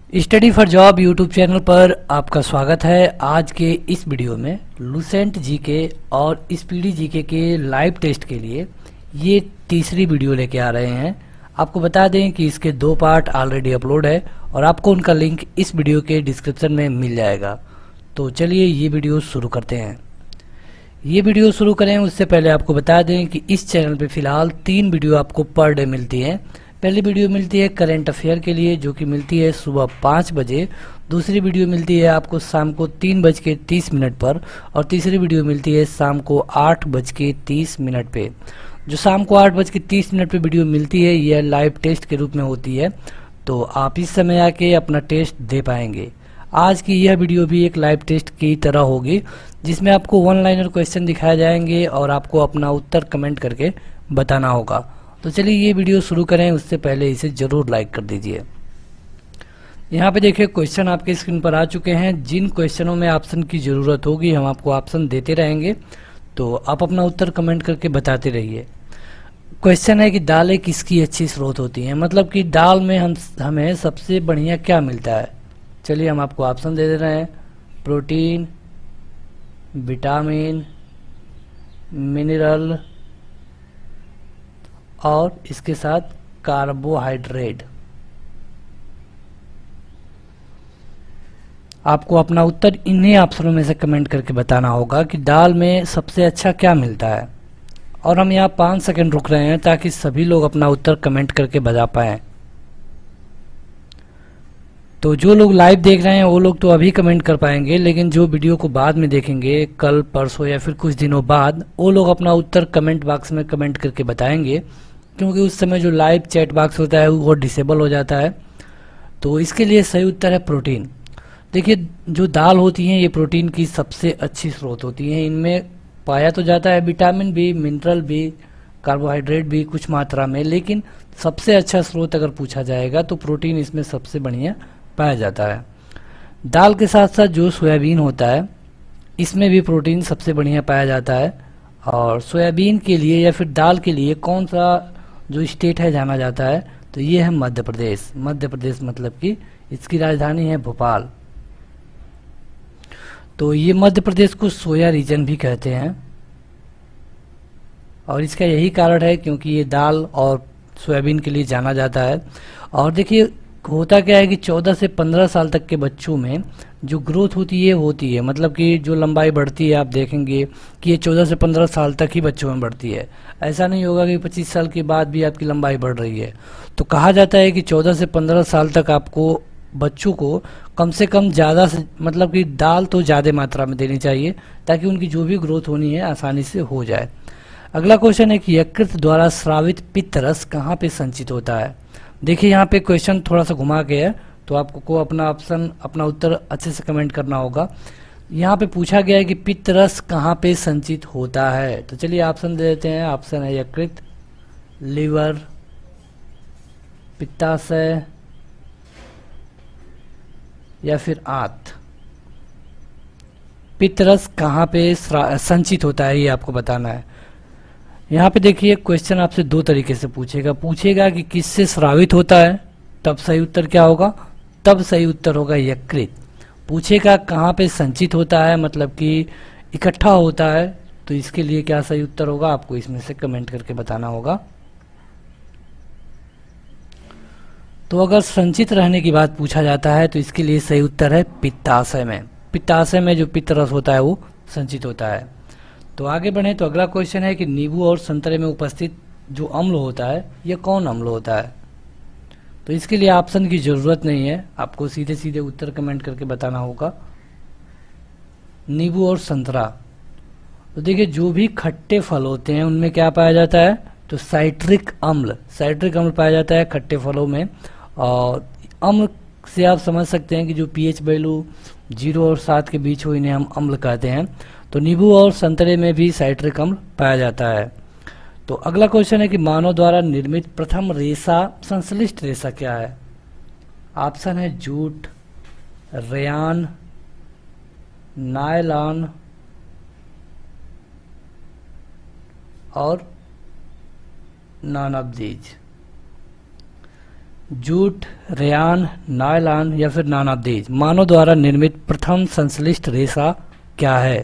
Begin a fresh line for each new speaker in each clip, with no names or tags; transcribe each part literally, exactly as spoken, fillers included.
Study for job YouTube channel पर आपका स्वागत है। आज के इस वीडियो में लुसेंट जीके और स्पीडी जीके के लाइव टेस्ट के लिए ये तीसरी वीडियो लेके आ रहे हैं। आपको बता दें कि इसके दो पार्ट ऑलरेडी अपलोड है और आपको उनका लिंक इस वीडियो के डिस्क्रिप्शन में मिल जाएगा। तो चलिए ये वीडियो शुरू करते हैं। ये वीडियो शुरू करें उससे पहले आपको बता दें कि इस चैनल पे फिलहाल तीन वीडियो आपको पर डे मिलती है। पहली वीडियो मिलती है करंट अफेयर के लिए जो कि मिलती है सुबह पाँच बजे। दूसरी वीडियो मिलती है आपको शाम को तीन बज के तीस मिनट पर और तीसरी वीडियो मिलती है शाम को आठ बज के तीस मिनट पे। जो शाम को आठ बज के तीस मिनट पे वीडियो मिलती है यह लाइव टेस्ट के रूप में होती है, तो आप इस समय आके अपना टेस्ट दे पाएंगे। आज की यह वीडियो भी एक लाइव टेस्ट की तरह होगी जिसमें आपको वन लाइनर क्वेश्चन दिखाए जाएंगे और आपको अपना उत्तर कमेंट करके बताना होगा। तो चलिए ये वीडियो शुरू करें उससे पहले इसे जरूर लाइक कर दीजिए। यहाँ पे देखिए क्वेश्चन आपके स्क्रीन पर आ चुके हैं। जिन क्वेश्चनों में ऑप्शन की ज़रूरत होगी हम आपको ऑप्शन देते रहेंगे, तो आप अपना उत्तर कमेंट करके बताते रहिए। क्वेश्चन है कि दालें किसकी अच्छी स्रोत होती हैं, मतलब कि दाल में हम हमें सबसे बढ़िया क्या मिलता है। चलिए हम आपको ऑप्शन दे दे रहे हैं। प्रोटीन, विटामिन, मिनरल और इसके साथ कार्बोहाइड्रेट। आपको अपना उत्तर इन्हीं ऑप्शनों में से कमेंट करके बताना होगा कि दाल में सबसे अच्छा क्या मिलता है। और हम यहाँ पाँच सेकंड रुक रहे हैं ताकि सभी लोग अपना उत्तर कमेंट करके बता पाएं। तो जो लोग लाइव देख रहे हैं वो लोग तो अभी कमेंट कर पाएंगे, लेकिन जो वीडियो को बाद में देखेंगे कल परसों या फिर कुछ दिनों बाद, वो लोग अपना उत्तर कमेंट बॉक्स में कमेंट करके बताएंगे, क्योंकि उस समय जो लाइव चैट बॉक्स होता है वो डिसेबल हो जाता है। तो इसके लिए सही उत्तर है प्रोटीन। देखिए जो दाल होती हैं ये प्रोटीन की सबसे अच्छी स्रोत होती हैं। इनमें पाया तो जाता है विटामिन भी, मिनरल भी, कार्बोहाइड्रेट भी कुछ मात्रा में, लेकिन सबसे अच्छा स्रोत अगर पूछा जाएगा तो प्रोटीन इसमें सबसे बढ़िया पाया जाता है। दाल के साथ साथ जो सोयाबीन होता है इसमें भी प्रोटीन सबसे बढ़िया पाया जाता है। और सोयाबीन के लिए या फिर दाल के लिए कौन सा जो स्टेट है जाना जाता है, तो ये है मध्य प्रदेश। मध्य प्रदेश मतलब कि इसकी राजधानी है भोपाल। तो ये मध्य प्रदेश को सोया रीजन भी कहते हैं और इसका यही कारण है क्योंकि ये दाल और सोयाबीन के लिए जाना जाता है। और देखिए होता क्या है कि चौदह से पंद्रह साल तक के बच्चों में जो ग्रोथ होती है होती है मतलब कि जो लंबाई बढ़ती है, आप देखेंगे कि ये चौदह से पंद्रह साल तक ही बच्चों में बढ़ती है। ऐसा नहीं होगा कि पच्चीस साल के बाद भी आपकी लंबाई बढ़ रही है। तो कहा जाता है कि चौदह से पंद्रह साल तक आपको बच्चों को कम से कम ज़्यादा से मतलब कि दाल तो ज़्यादा मात्रा में देनी चाहिए ताकि उनकी जो भी ग्रोथ होनी है आसानी से हो जाए। अगला क्वेश्चन है कि यकृत द्वारा स्रावित पित्त रस कहाँ पे संचित होता है। देखिए यहाँ पे क्वेश्चन थोड़ा सा घुमा के है, तो आपको को अपना ऑप्शन अपना उत्तर अच्छे से कमेंट करना होगा। यहाँ पे पूछा गया है कि पित्त रस कहाँ पे संचित होता है, तो चलिए ऑप्शन दे देते हैं। ऑप्शन है यकृत, लीवर, पित्ताशय या फिर आंत। पित्त रस कहाँ पे संचित होता है ये आपको बताना है। यहाँ पे देखिए क्वेश्चन आपसे दो तरीके से पूछेगा। पूछेगा कि किससे स्रावित होता है, तब सही उत्तर क्या होगा, तब सही उत्तर होगा यकृत। पूछेगा कहाँ पे संचित होता है मतलब कि इकट्ठा होता है, तो इसके लिए क्या सही उत्तर होगा आपको इसमें से कमेंट करके बताना होगा। तो अगर संचित रहने की बात पूछा जाता है तो इसके लिए सही उत्तर है पित्ताशय में। पित्ताशय में जो पित्त रस होता है वो संचित होता है। तो आगे बढ़े तो अगला क्वेश्चन है कि नींबू और संतरे में उपस्थित जो अम्ल होता है यह कौन अम्ल होता है। तो इसके लिए ऑप्शन की जरूरत नहीं है, आपको सीधे सीधे उत्तर कमेंट करके बताना होगा। नींबू और संतरा, तो देखिए जो भी खट्टे फल होते हैं उनमें क्या पाया जाता है, तो साइट्रिक अम्ल साइट्रिक अम्ल पाया जाता है खट्टे फलों में। और अम्ल से आप समझ सकते हैं कि जो पीएच वैल्यू जीरो और सात के बीच हो इन्हें हम अम्ल कहते हैं। तो नींबू और संतरे में भी साइट्रिक अम्ल पाया जाता है। तो अगला क्वेश्चन है कि मानव द्वारा निर्मित प्रथम रेशा संश्लिष्ट रेशा क्या है। ऑप्शन है जूट, रेयान, नायलॉन और none of these. Jute, rayon, nylon या फिर नानादेज मानव द्वारा निर्मित प्रथम संश्लिष्ट रेशा क्या है?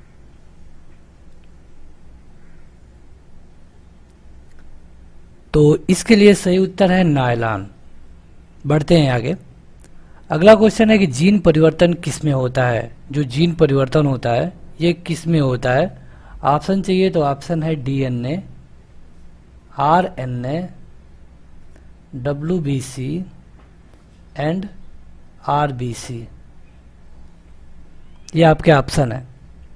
तो इसके लिए सही उत्तर है नायलॉन। बढ़ते हैं आगे। अगला क्वेश्चन है कि जीन परिवर्तन किसमें होता है? जो जीन परिवर्तन होता है ये किसमें होता है? ऑप्शन चाहिए तो ऑप्शन है DNA, RNA, WBC and RBC. ये आपके ऑप्शन है।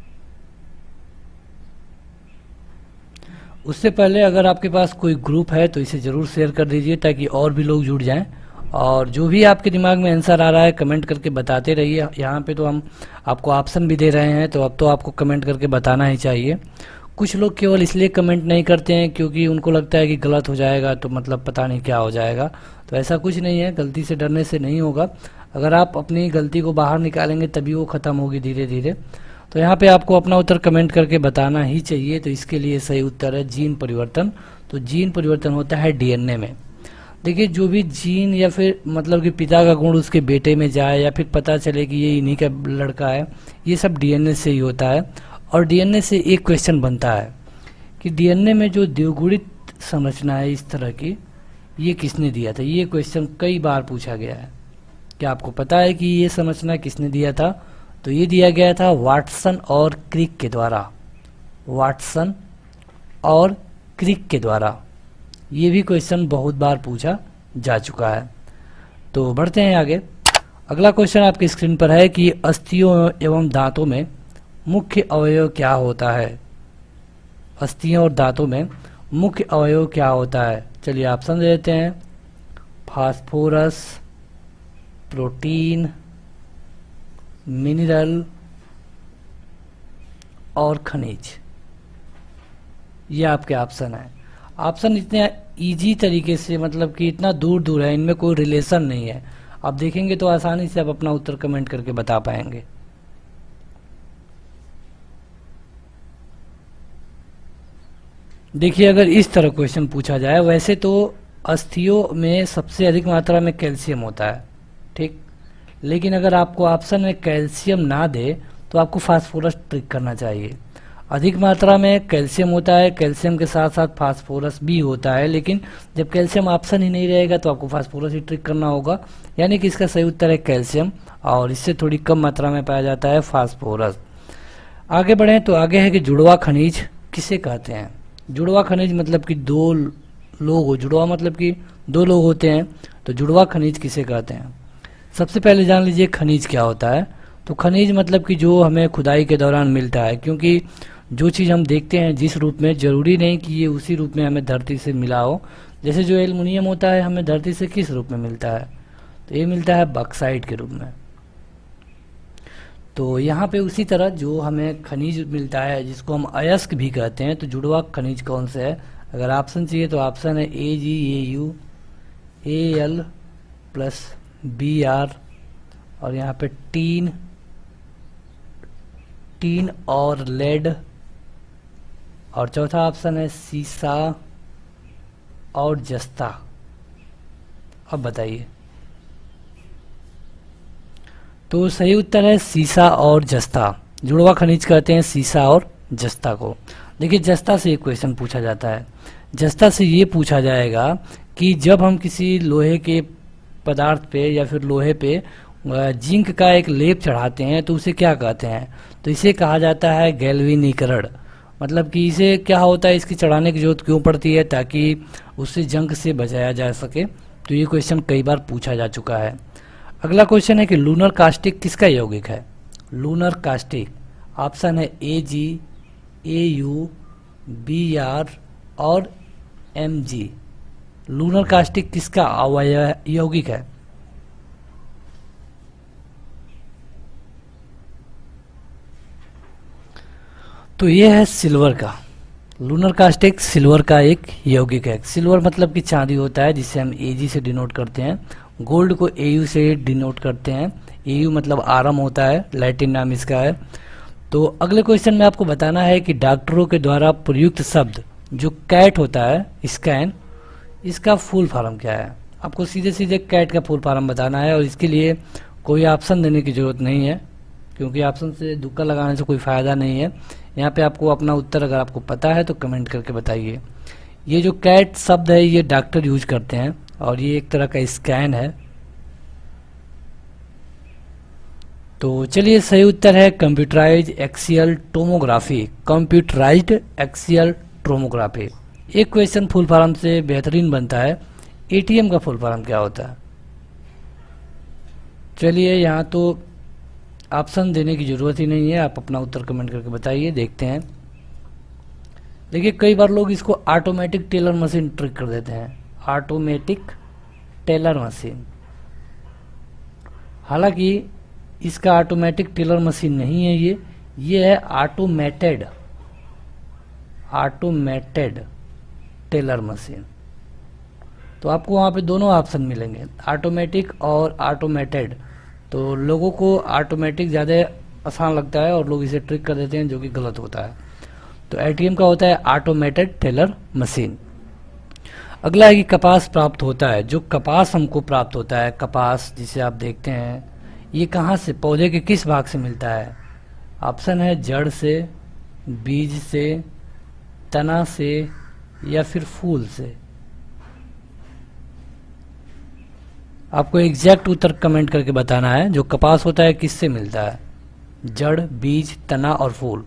उससे पहले अगर आपके पास कोई ग्रुप है तो इसे जरूर शेयर कर दीजिए ताकि और भी लोग जुड़ जाएं। और जो भी आपके दिमाग में आंसर आ रहा है कमेंट करके बताते रहिए। यहाँ पे तो हम आपको ऑप्शन भी दे रहे हैं, तो अब तो आपको कमेंट करके बताना ही चाहिए। कुछ लोग केवल इसलिए कमेंट नहीं करते हैं क्योंकि उनको लगता है कि गलत हो जाएगा तो मतलब पता नहीं क्या हो जाएगा। तो ऐसा कुछ नहीं है, गलती से डरने से नहीं होगा। अगर आप अपनी गलती को बाहर निकालेंगे तभी वो ख़त्म होगी धीरे धीरे। तो यहाँ पे आपको अपना उत्तर कमेंट करके बताना ही चाहिए। तो इसके लिए सही उत्तर है जीन परिवर्तन। तो जीन परिवर्तन होता है डीएनए में। देखिए, जो भी जीन या फिर मतलब कि पिता का गुण उसके बेटे में जाए या फिर पता चले कि ये इन्हीं का लड़का है, ये सब डीएनए से ही होता है। और डीएनए से एक क्वेश्चन बनता है कि डीएनए में जो द्विगुणित संरचना है इस तरह की, ये किसने दिया था? ये क्वेश्चन कई बार पूछा गया है। क्या आपको पता है कि ये संरचना किसने दिया था? तो ये दिया गया था वाटसन और क्रिक के द्वारा। वाटसन और क्रिक के द्वारा। ये भी क्वेश्चन बहुत बार पूछा जा चुका है। तो बढ़ते हैं आगे। अगला क्वेश्चन आपकी स्क्रीन पर है कि अस्थियों एवं दांतों में मुख्य अवयव क्या होता है? अस्थियों और दांतों में मुख्य अवयव क्या होता है? चलिए ऑप्शन दे देते हैं। फास्फोरस, प्रोटीन, मिनरल और खनिज। ये आपके ऑप्शन है। ऑप्शन इतने इजी तरीके से, मतलब कि इतना दूर दूर है, इनमें कोई रिलेशन नहीं है। आप देखेंगे तो आसानी से आप अपना उत्तर कमेंट करके बता पाएंगे। देखिए, अगर इस तरह क्वेश्चन पूछा जाए, वैसे तो अस्थियों में सबसे अधिक मात्रा में कैल्शियम होता है, ठीक। लेकिन अगर आपको ऑप्शन में कैल्शियम ना दे तो आपको फास्फोरस ट्रिक करना चाहिए। अधिक मात्रा में कैल्शियम होता है, कैल्शियम के साथ साथ फास्फोरस भी होता है, लेकिन जब कैल्शियम ऑप्शन ही नहीं रहेगा तो आपको फास्फोरस ही ट्रिक करना होगा। यानी कि इसका सही उत्तर है कैल्शियम, और इससे थोड़ी कम मात्रा में पाया जाता है फास्फोरस। आगे बढ़ें तो आगे है कि जुड़वा खनिज किसे कहते हैं? जुड़वा खनिज मतलब कि दो लोग हो, जुड़वा मतलब कि दो लोग होते हैं, तो जुड़वा खनिज किसे कहते हैं? सबसे पहले जान लीजिए खनिज क्या होता है। तो खनिज मतलब कि जो हमें खुदाई के दौरान मिलता है, क्योंकि जो चीज़ हम देखते हैं जिस रूप में, जरूरी नहीं कि ये उसी रूप में हमें धरती से मिला हो। जैसे जो एल्युमिनियम होता है हमें धरती से किस रूप में मिलता है? तो ये मिलता है बॉक्साइट के रूप में। तो यहाँ पे उसी तरह जो हमें खनिज मिलता है जिसको हम अयस्क भी कहते हैं, तो जुड़वा खनिज कौन से है? अगर ऑप्शन चाहिए तो ऑप्शन है A G A U A L plus B R, और यहाँ पे टीन टीन और लेड, और चौथा ऑप्शन है सीसा और जस्ता। अब बताइए। तो सही उत्तर है सीसा और जस्ता। जुड़वा खनिज कहते हैं सीसा और जस्ता को। देखिए, जस्ता से एक क्वेश्चन पूछा जाता है। जस्ता से ये पूछा जाएगा कि जब हम किसी लोहे के पदार्थ पे या फिर लोहे पे जिंक का एक लेप चढ़ाते हैं तो उसे क्या कहते हैं? तो इसे कहा जाता है गैल्वेनीकरण। मतलब कि इसे क्या होता है, इसकी चढ़ाने की जरूरत क्यों पड़ती है? ताकि उससे जंग से बचाया जा सके। तो ये क्वेश्चन कई बार पूछा जा चुका है। अगला क्वेश्चन है कि लूनर कास्टिक किसका यौगिक है? लूनर कास्टिक ऑप्शन है A G A U B R और एम जी। लूनर कास्टिक किसका अवयव यौगिक है? तो ये है सिल्वर का। लूनर कास्टिक सिल्वर का एक यौगिक है। सिल्वर मतलब कि चांदी होता है, जिसे हम एजी से डिनोट करते हैं। गोल्ड को एयू से डिनोट करते हैं। एयू मतलब आरम होता है, लैटिन नाम इसका है। तो अगले क्वेश्चन में आपको बताना है कि डॉक्टरों के द्वारा प्रयुक्त शब्द जो कैट होता है, स्कैन, इसका फुल फॉर्म क्या है? आपको सीधे सीधे कैट का फुल फॉर्म बताना है, और इसके लिए कोई ऑप्शन देने की जरूरत नहीं है, क्योंकि ऑप्शन से तुक्का लगाने से कोई फ़ायदा नहीं है। यहाँ पे आपको अपना उत्तर अगर आपको पता है तो कमेंट करके बताइए। ये जो कैट शब्द है ये डॉक्टर यूज करते हैं, और ये एक तरह का स्कैन है। तो चलिए, सही उत्तर है computerise axial tomography. Computerised axial tomography. एक क्वेश्चन फुल फॉर्म से बेहतरीन बनता है, एटीएम का फुल फॉर्म क्या होता है? चलिए, यहाँ तो ऑप्शन देने की जरूरत ही नहीं है, आप अपना उत्तर कमेंट करके बताइए, देखते हैं। देखिए, कई बार लोग इसको ऑटोमेटिक टेलर मशीन ट्रिक कर देते हैं, ऑटोमेटिक टेलर मशीन। हालांकि इसका ऑटोमेटिक टेलर मशीन नहीं है, ये ये है ऑटोमेटेड ऑटोमेटेड टेलर मशीन। तो आपको वहाँ पे दोनों ऑप्शन मिलेंगे, ऑटोमेटिक और ऑटोमेटेड। तो लोगों को ऑटोमेटिक ज़्यादा आसान लगता है और लोग इसे ट्रिक कर देते हैं, जो कि गलत होता है। तो एटीएम का होता है ऑटोमेटेड टेलर मशीन। अगला है कि कपास प्राप्त होता है। जो कपास हमको प्राप्त होता है, कपास जिसे आप देखते हैं, ये कहाँ से, पौधे के किस भाग से मिलता है? ऑप्शन है जड़ से, बीज से, तना से, या फिर फूल से। आपको एग्जैक्ट उत्तर कमेंट करके बताना है। जो कपास होता है किससे मिलता है? जड़, बीज, तना और फूल।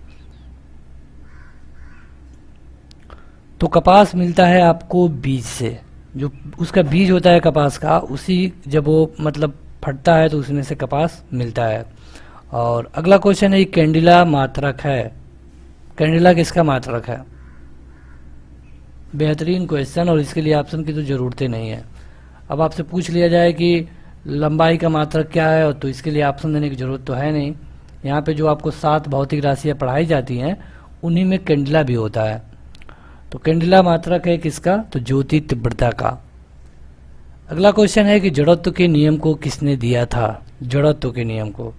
तो कपास मिलता है आपको बीज से। जो उसका बीज होता है कपास का, उसी जब वो मतलब फटता है तो उसमें से कपास मिलता है। और अगला क्वेश्चन है, कैंडिला मात्रक है। कैंडिला किसका मात्रक है? बेहतरीन क्वेश्चन, और इसके लिए ऑप्शन की तो जरूरत ही नहीं है। अब आपसे पूछ लिया जाए कि लंबाई का मात्रक क्या है, तो इसके लिए ऑप्शन देने की जरूरत तो है नहीं। यहाँ पे जो आपको सात भौतिक राशियाँ पढ़ाई जाती हैं, उन्हीं में कैंडिला भी होता है। तो कैंडिला मात्रक है किसका? तो ज्योति तीव्रता का। अगला क्वेश्चन है कि जड़त्व के नियम को किसने दिया था? जड़त्व के नियम को,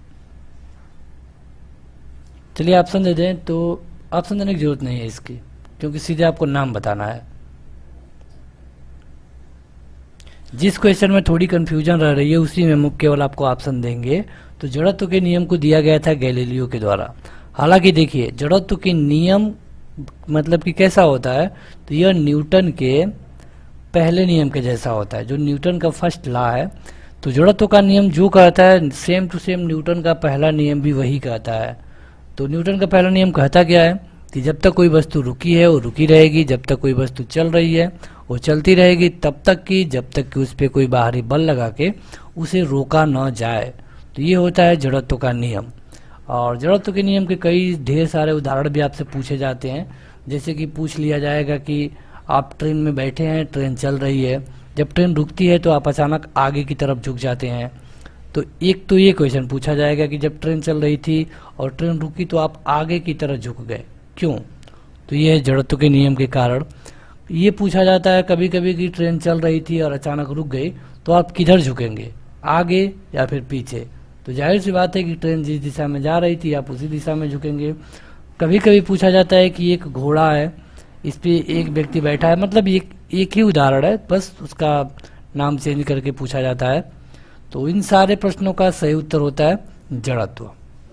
चलिए ऑप्शन दे दें। तो ऑप्शन देने की जरूरत नहीं है इसकी, क्योंकि सीधे आपको नाम बताना है। जिस क्वेश्चन में थोड़ी कंफ्यूजन रह रही है उसी में हम केवल आपको ऑप्शन देंगे। तो जड़त्व के नियम को दिया गया था गैलीलियो के द्वारा। हालांकि देखिए, जड़त्व के नियम मतलब कि कैसा होता है, तो यह न्यूटन के पहले नियम के जैसा होता है, जो न्यूटन का फर्स्ट लॉ है। तो जड़त्व का नियम जो कहता है, सेम टू सेम न्यूटन का पहला नियम भी वही कहता है। तो न्यूटन का पहला नियम कहता क्या है कि जब तक कोई वस्तु रुकी है वो रुकी रहेगी, जब तक कोई वस्तु चल रही है वो चलती रहेगी, तब तक कि जब तक कि उस पर कोई बाहरी बल लगा के उसे रोका न जाए। तो ये होता है जड़त्व का नियम। और जड़त्व के नियम के कई ढेर सारे उदाहरण भी आपसे पूछे जाते हैं। जैसे कि पूछ लिया जाएगा कि आप ट्रेन में बैठे हैं, ट्रेन चल रही है, जब ट्रेन रुकती है तो आप अचानक आगे की तरफ झुक जाते हैं। तो एक तो ये क्वेश्चन पूछा जाएगा कि जब ट्रेन चल रही थी और ट्रेन रुकी तो आप आगे की तरफ झुक गए, क्यों? तो ये है जड़त्व के नियम के कारण। ये पूछा जाता है कभी कभी कि ट्रेन चल रही थी और अचानक रुक गई तो आप किधर झुकेंगे, आगे या फिर पीछे? तो जाहिर सी बात है कि ट्रेन जिस दिशा में जा रही थी आप उसी दिशा में झुकेंगे। कभी कभी पूछा जाता है कि एक घोड़ा है, इस पे एक व्यक्ति बैठा है, मतलब एक एक ही उदाहरण है, बस उसका नाम चेंज करके पूछा जाता है। तो इन सारे प्रश्नों का सही उत्तर होता है जड़त्व।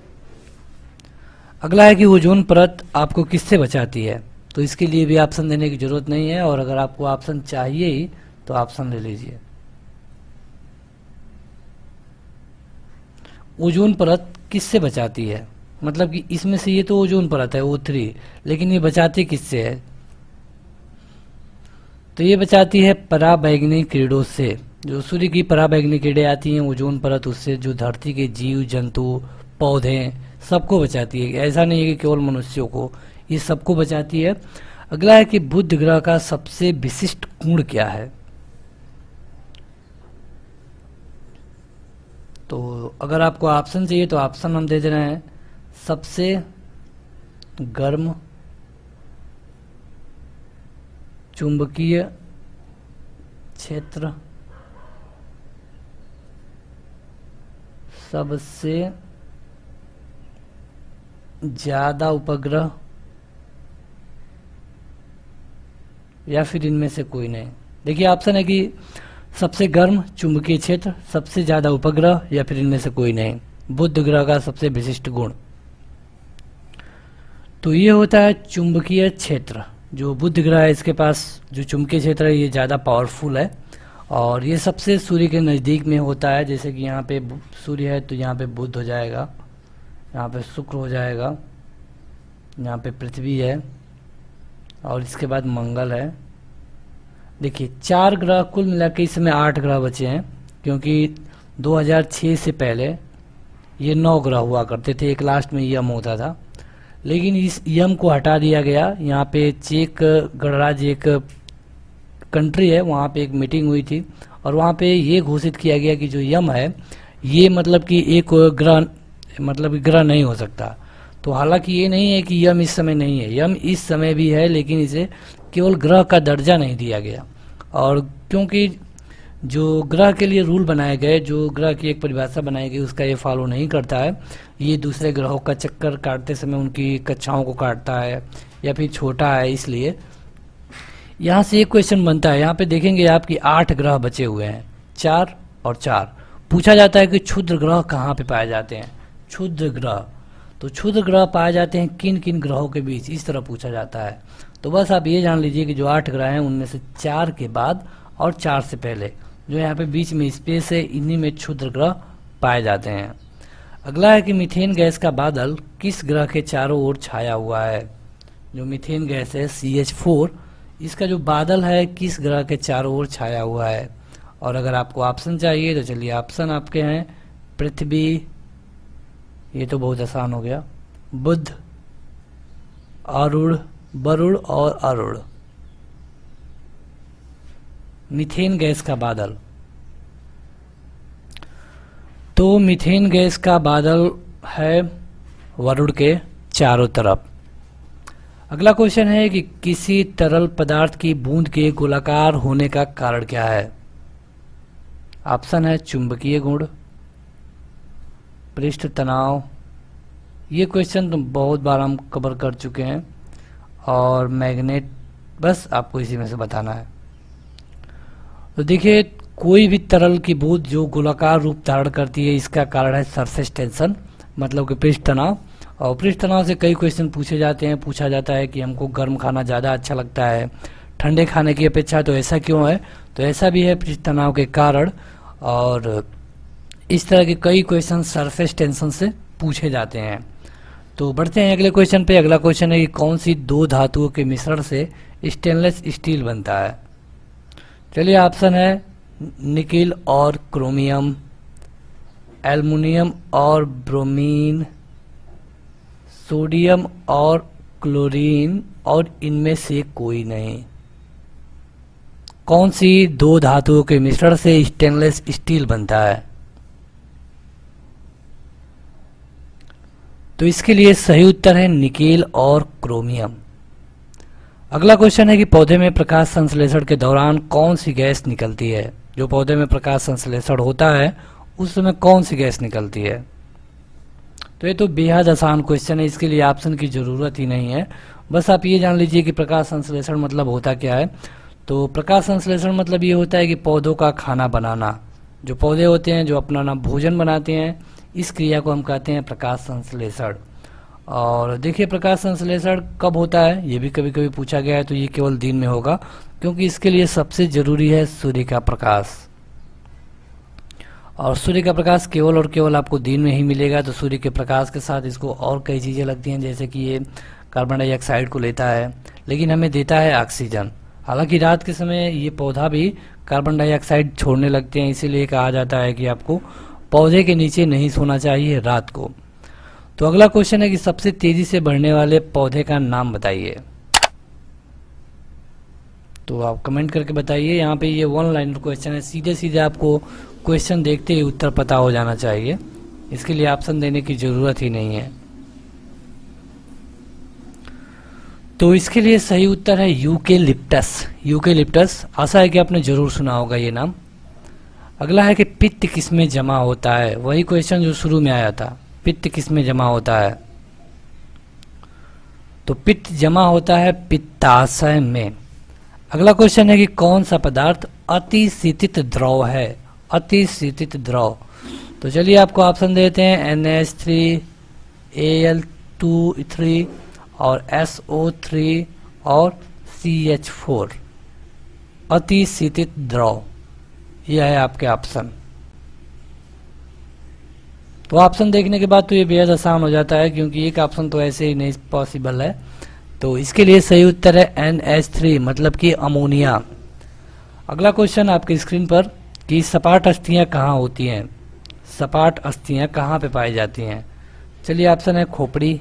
अगला है कि ओजोन परत आपको किससे बचाती है? तो इसके लिए भी ऑप्शन देने की जरूरत नहीं है, और अगर आपको ऑप्शन चाहिए ही तो ऑप्शन ले लीजिए। ओजोन परत किससे बचाती है? मतलब कि इसमें से ये तो ओजोन परत है, ओ थ्री, लेकिन ये बचाती किससे है? तो ये बचाती है पराबैंगनी किरणों से। जो सूर्य की पराबैंगनी किरणें आती हैं, ओजोन परत उससे जो धरती के जीव जंतु, पौधे, सबको बचाती है। ऐसा नहीं है कि केवल मनुष्यों को, ये सबको बचाती है। अगला है कि बुध ग्रह का सबसे विशिष्ट गुण क्या है? तो अगर आपको ऑप्शन चाहिए तो ऑप्शन हम दे दे रहे हैं। सबसे गर्म चुंबकीय क्षेत्र, सबसे ज्यादा उपग्रह, या फिर इनमें से कोई नहीं। देखिए ऑप्शन है कि सबसे गर्म चुंबकीय क्षेत्र, सबसे ज्यादा उपग्रह, या फिर इनमें से कोई नहीं। बुध ग्रह का सबसे विशिष्ट गुण, तो ये होता है चुंबकीय क्षेत्र। जो बुध ग्रह है इसके पास जो चुंबकीय क्षेत्र है ये ज़्यादा पावरफुल है और ये सबसे सूर्य के नज़दीक में होता है। जैसे कि यहाँ पे सूर्य है तो यहाँ पे बुध हो जाएगा, यहाँ पे शुक्र हो जाएगा, यहाँ पे पृथ्वी है और इसके बाद मंगल है। देखिए चार ग्रह, कुल मिला के इस समय आठ ग्रह बचे हैं, क्योंकि दो हज़ार छह से पहले ये नौ ग्रह हुआ करते थे, एक लास्ट में यम होता था, लेकिन इस यम को हटा दिया गया। यहाँ पे चेक गणराज्य एक कंट्री है, वहाँ पे एक मीटिंग हुई थी और वहाँ पे ये घोषित किया गया कि जो यम है ये मतलब कि एक ग्रह मतलब ग्रह नहीं हो सकता। तो हालांकि ये नहीं है कि यम इस समय नहीं है, यम इस समय भी है, लेकिन इसे केवल ग्रह का दर्जा नहीं दिया गया। और क्योंकि जो ग्रह के लिए रूल बनाए गए, जो ग्रह की एक परिभाषा बनाई गई उसका ये फॉलो नहीं करता है, ये दूसरे ग्रहों का चक्कर काटते समय उनकी कक्षाओं को काटता है या फिर छोटा है, इसलिए यहाँ से एक क्वेश्चन बनता है। यहाँ पे देखेंगे आपकी आठ ग्रह बचे हुए हैं, चार और चार। पूछा जाता है कि क्षुद्र ग्रह कहाँ पे पाए जाते हैं, क्षुद्र ग्रह। तो क्षुद्र ग्रह पाए जाते हैं किन किन ग्रहों के बीच, इस तरह पूछा जाता है। तो बस आप ये जान लीजिए कि जो आठ ग्रह हैं उनमें से चार के बाद और चार से पहले जो यहाँ पे बीच में स्पेस है, इन्हीं में क्षुद्र ग्रह पाए जाते हैं। अगला है कि मीथेन गैस का बादल किस ग्रह के चारों ओर छाया हुआ है। जो मीथेन गैस है सी एच फोर, इसका जो बादल है किस ग्रह के चारों ओर छाया हुआ है। और अगर आपको ऑप्शन चाहिए तो चलिए ऑप्शन आपके हैं पृथ्वी, ये तो बहुत आसान हो गया, बुध, अरुण, वरुण और अरुण। मीथेन गैस का बादल, तो मीथेन गैस का बादल है वरुण के चारों तरफ। अगला क्वेश्चन है कि किसी तरल पदार्थ की बूंद के गोलाकार होने का कारण क्या है। ऑप्शन है चुंबकीय गुण, पृष्ठ तनाव, ये क्वेश्चन तो बहुत बार हम कवर कर चुके हैं, और मैग्नेट, बस आपको इसी में से बताना है। तो देखिए कोई भी तरल की बूंद जो गोलाकार रूप धारण करती है इसका कारण है सरफेस टेंशन, मतलब कि पृष्ठ तनाव। और पृष्ठ तनाव से कई क्वेश्चन पूछे जाते हैं, पूछा जाता है कि हमको गर्म खाना ज़्यादा अच्छा लगता है ठंडे खाने की अपेक्षा, तो ऐसा क्यों है। तो ऐसा भी है पृष्ठ तनाव के कारण, और इस तरह के कई क्वेश्चन सरफेस टेंशन से पूछे जाते हैं। तो बढ़ते हैं अगले क्वेश्चन पे। अगला क्वेश्चन है कि कौन सी दो धातुओं के मिश्रण से स्टेनलेस स्टील बनता है। चलिए ऑप्शन है निकिल और क्रोमियम, एल्युमिनियम और ब्रोमीन, सोडियम और क्लोरीन, और इनमें से कोई नहीं। कौन सी दो धातुओं के मिश्रण से स्टेनलेस स्टील बनता है। तो इसके लिए सही उत्तर है निकेल और क्रोमियम। अगला क्वेश्चन है कि पौधे में प्रकाश संश्लेषण के दौरान कौन सी गैस निकलती है। जो पौधे में प्रकाश संश्लेषण होता है उस समय कौन सी गैस निकलती है। तो ये तो बेहद आसान क्वेश्चन है, इसके लिए ऑप्शन की जरूरत ही नहीं है। बस आप ये जान लीजिए कि प्रकाश संश्लेषण मतलब होता क्या है। तो प्रकाश संश्लेषण मतलब ये होता है कि पौधों का खाना बनाना। जो पौधे होते हैं जो अपना ना भोजन बनाते हैं, इस क्रिया को हम कहते हैं प्रकाश संश्लेषण। और देखिए प्रकाश संश्लेषण कब होता है ये भी कभी कभी पूछा गया है, तो ये केवल दिन में होगा, क्योंकि इसके लिए सबसे जरूरी है सूर्य का प्रकाश। और सूर्य का प्रकाश केवल और केवल आपको दिन में ही मिलेगा। तो सूर्य के प्रकाश के साथ इसको और कई चीज़ें लगती हैं, जैसे कि ये कार्बन डाइऑक्साइड को लेता है, लेकिन हमें देता है ऑक्सीजन। हालांकि रात के समय ये पौधा भी कार्बन डाइऑक्साइड छोड़ने लगते हैं, इसीलिए कहा जाता है कि आपको पौधे के नीचे नहीं सोना चाहिए रात को। तो अगला क्वेश्चन है कि सबसे तेजी से बढ़ने वाले पौधे का नाम बताइए। तो आप कमेंट करके बताइए। यहाँ पे ये वन लाइनर क्वेश्चन है, सीधे सीधे आपको क्वेश्चन देखते ही उत्तर पता हो जाना चाहिए, इसके लिए ऑप्शन देने की जरूरत ही नहीं है। तो इसके लिए सही उत्तर है यूकेलिप्टस। यूकेलिप्टस, आशा है कि आपने जरूर सुना होगा ये नाम। अगला है कि पित्त किसमें जमा होता है। वही क्वेश्चन जो शुरू में आया था, पित्त किसमें जमा होता है। तो पित्त जमा होता है पित्ताशय में। अगला क्वेश्चन है कि कौन सा पदार्थ अतिशीतित द्रव है, अतिशीतित द्रव। तो चलिए आपको ऑप्शन देते हैं N H three, A L two three और एस ओ थ्री और सी एच फोर। अतिशीतित द्रव, यह है आपके ऑप्शन। तो ऑप्शन देखने के बाद तो ये बेहद आसान हो जाता है, क्योंकि एक ऑप्शन तो ऐसे ही नहीं पॉसिबल है। तो इसके लिए सही उत्तर है एन एच थ्री, मतलब कि अमोनिया। अगला क्वेश्चन आपकी स्क्रीन पर कि सपाट अस्थियां कहाँ होती हैं, सपाट अस्थियां कहाँ पे पाई जाती हैं। चलिए ऑप्शन है खोपड़ी,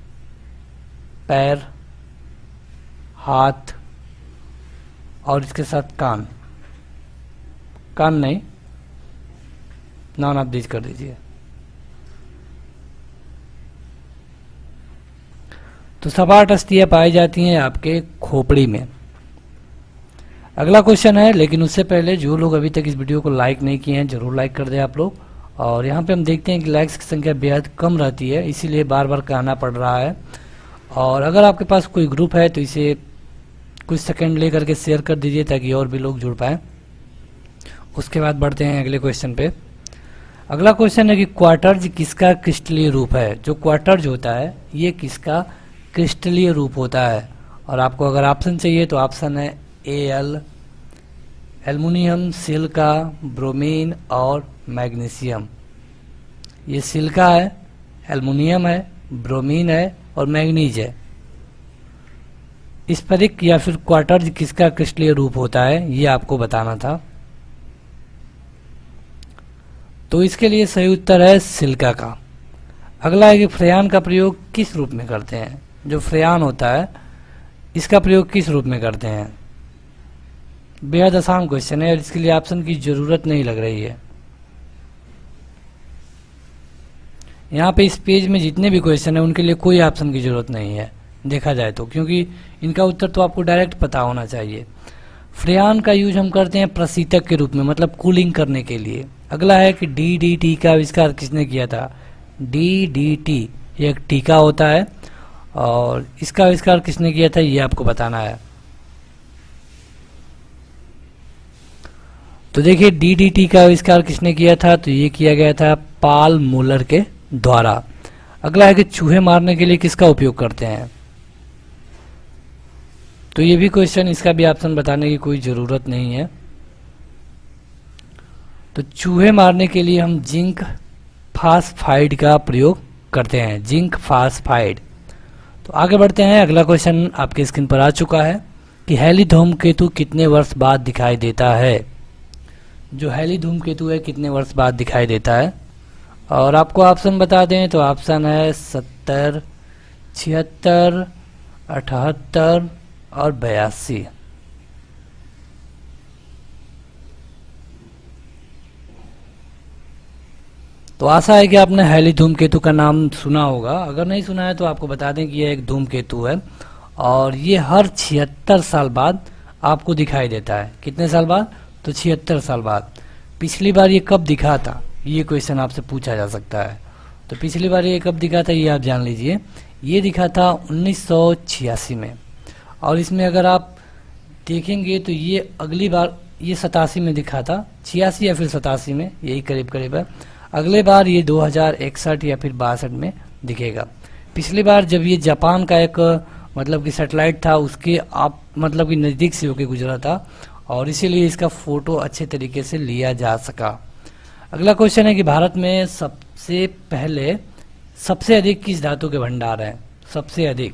पैर, हाथ और इसके साथ कान। कान नहीं, नाम आप दीज कर दीजिए। तो सपाट अस्थियां पाई जाती हैं आपके खोपड़ी में। अगला क्वेश्चन है, लेकिन उससे पहले जो लोग अभी तक इस वीडियो को लाइक नहीं किए हैं जरूर लाइक कर दें आप लोग। और यहाँ पे हम देखते हैं कि लाइक्स की संख्या बेहद कम रहती है, इसीलिए बार बार कहना पड़ रहा है। और अगर आपके पास कोई ग्रुप है तो इसे कुछ सेकंड लेकर के शेयर कर दीजिए ताकि और भी लोग जुड़ पाएं। उसके बाद बढ़ते हैं अगले क्वेश्चन पे। अगला क्वेश्चन है कि क्वार्टर्ज किसका क्रिस्टलीय रूप है। जो क्वार्टर्ज होता है ये किसका क्रिस्टलीय रूप होता है। और आपको अगर ऑप्शन चाहिए तो ऑप्शन है A L, aluminium, silica, bromine और मैग्नीशियम। ये सिलिका है, एल्युमिनियम है, ब्रोमीन है और मैग्नीज है। स्फटिक या फिर क्वार्टर्ज किसका क्रिस्टलीय रूप होता है, ये आपको बताना था। तो इसके लिए सही उत्तर है सिलिका का। अगला है कि फ्रेयान का प्रयोग किस रूप में करते हैं। जो फ्रेयान होता है इसका प्रयोग किस रूप में करते हैं। बेहद आसान क्वेश्चन है और इसके लिए ऑप्शन की जरूरत नहीं लग रही है। यहाँ पे इस पेज में जितने भी क्वेश्चन है उनके लिए कोई ऑप्शन की जरूरत नहीं है देखा जाए तो, क्योंकि इनका उत्तर तो आपको डायरेक्ट पता होना चाहिए। फ्रेयान का यूज हम करते हैं प्रशीतक के रूप में, मतलब कूलिंग करने के लिए। अगला है कि डी डी टी का आविष्कार किसने किया था। डी डी टी ये एक टीका होता है और इसका आविष्कार किसने किया था ये आपको बताना है। तो देखिए डी डी टी का आविष्कार किसने किया था, तो ये किया गया था पाल मूलर के द्वारा। अगला है कि चूहे मारने के लिए किसका उपयोग करते हैं। तो ये भी क्वेश्चन, इसका भी ऑप्शन बताने की कोई जरूरत नहीं है। तो चूहे मारने के लिए हम जिंक फास्फाइड का प्रयोग करते हैं, जिंक फास्फाइड। तो आगे बढ़ते हैं। अगला क्वेश्चन आपके स्क्रीन पर आ चुका है कि हैली धूमकेतु कितने वर्ष बाद दिखाई देता है। जो हैली धूमकेतु है कितने वर्ष बाद दिखाई देता है। और आपको ऑप्शन बता दें तो ऑप्शन है सत्तर, छिहत्तर, अठहत्तर और बयासी। तो आशा है कि आपने हैली धूमकेतु का नाम सुना होगा। अगर नहीं सुना है तो आपको बता दें कि यह एक धूमकेतु है और ये हर छिहत्तर साल बाद आपको दिखाई देता है। कितने साल बाद, तो छिहत्तर साल बाद। पिछली बार ये कब दिखा था, ये क्वेश्चन आपसे पूछा जा सकता है। तो पिछली बार ये कब दिखा था ये आप जान लीजिए। ये दिखा था उन्नीस सौ छियासी में। और इसमें अगर आप देखेंगे तो ये अगली बार ये सतासी में दिखा था, छियासी या फिर सतासी में, यही करीब करीब है। अगले बार ये दो हज़ार इकसठ या फिर बासठ में दिखेगा। पिछली बार जब ये जापान का एक मतलब कि सैटेलाइट था उसके आप मतलब कि नज़दीक से होके गुजरा था और इसीलिए इसका फोटो अच्छे तरीके से लिया जा सका। अगला क्वेश्चन है कि भारत में सबसे पहले सबसे अधिक किस धातु के भंडार हैं, सबसे अधिक।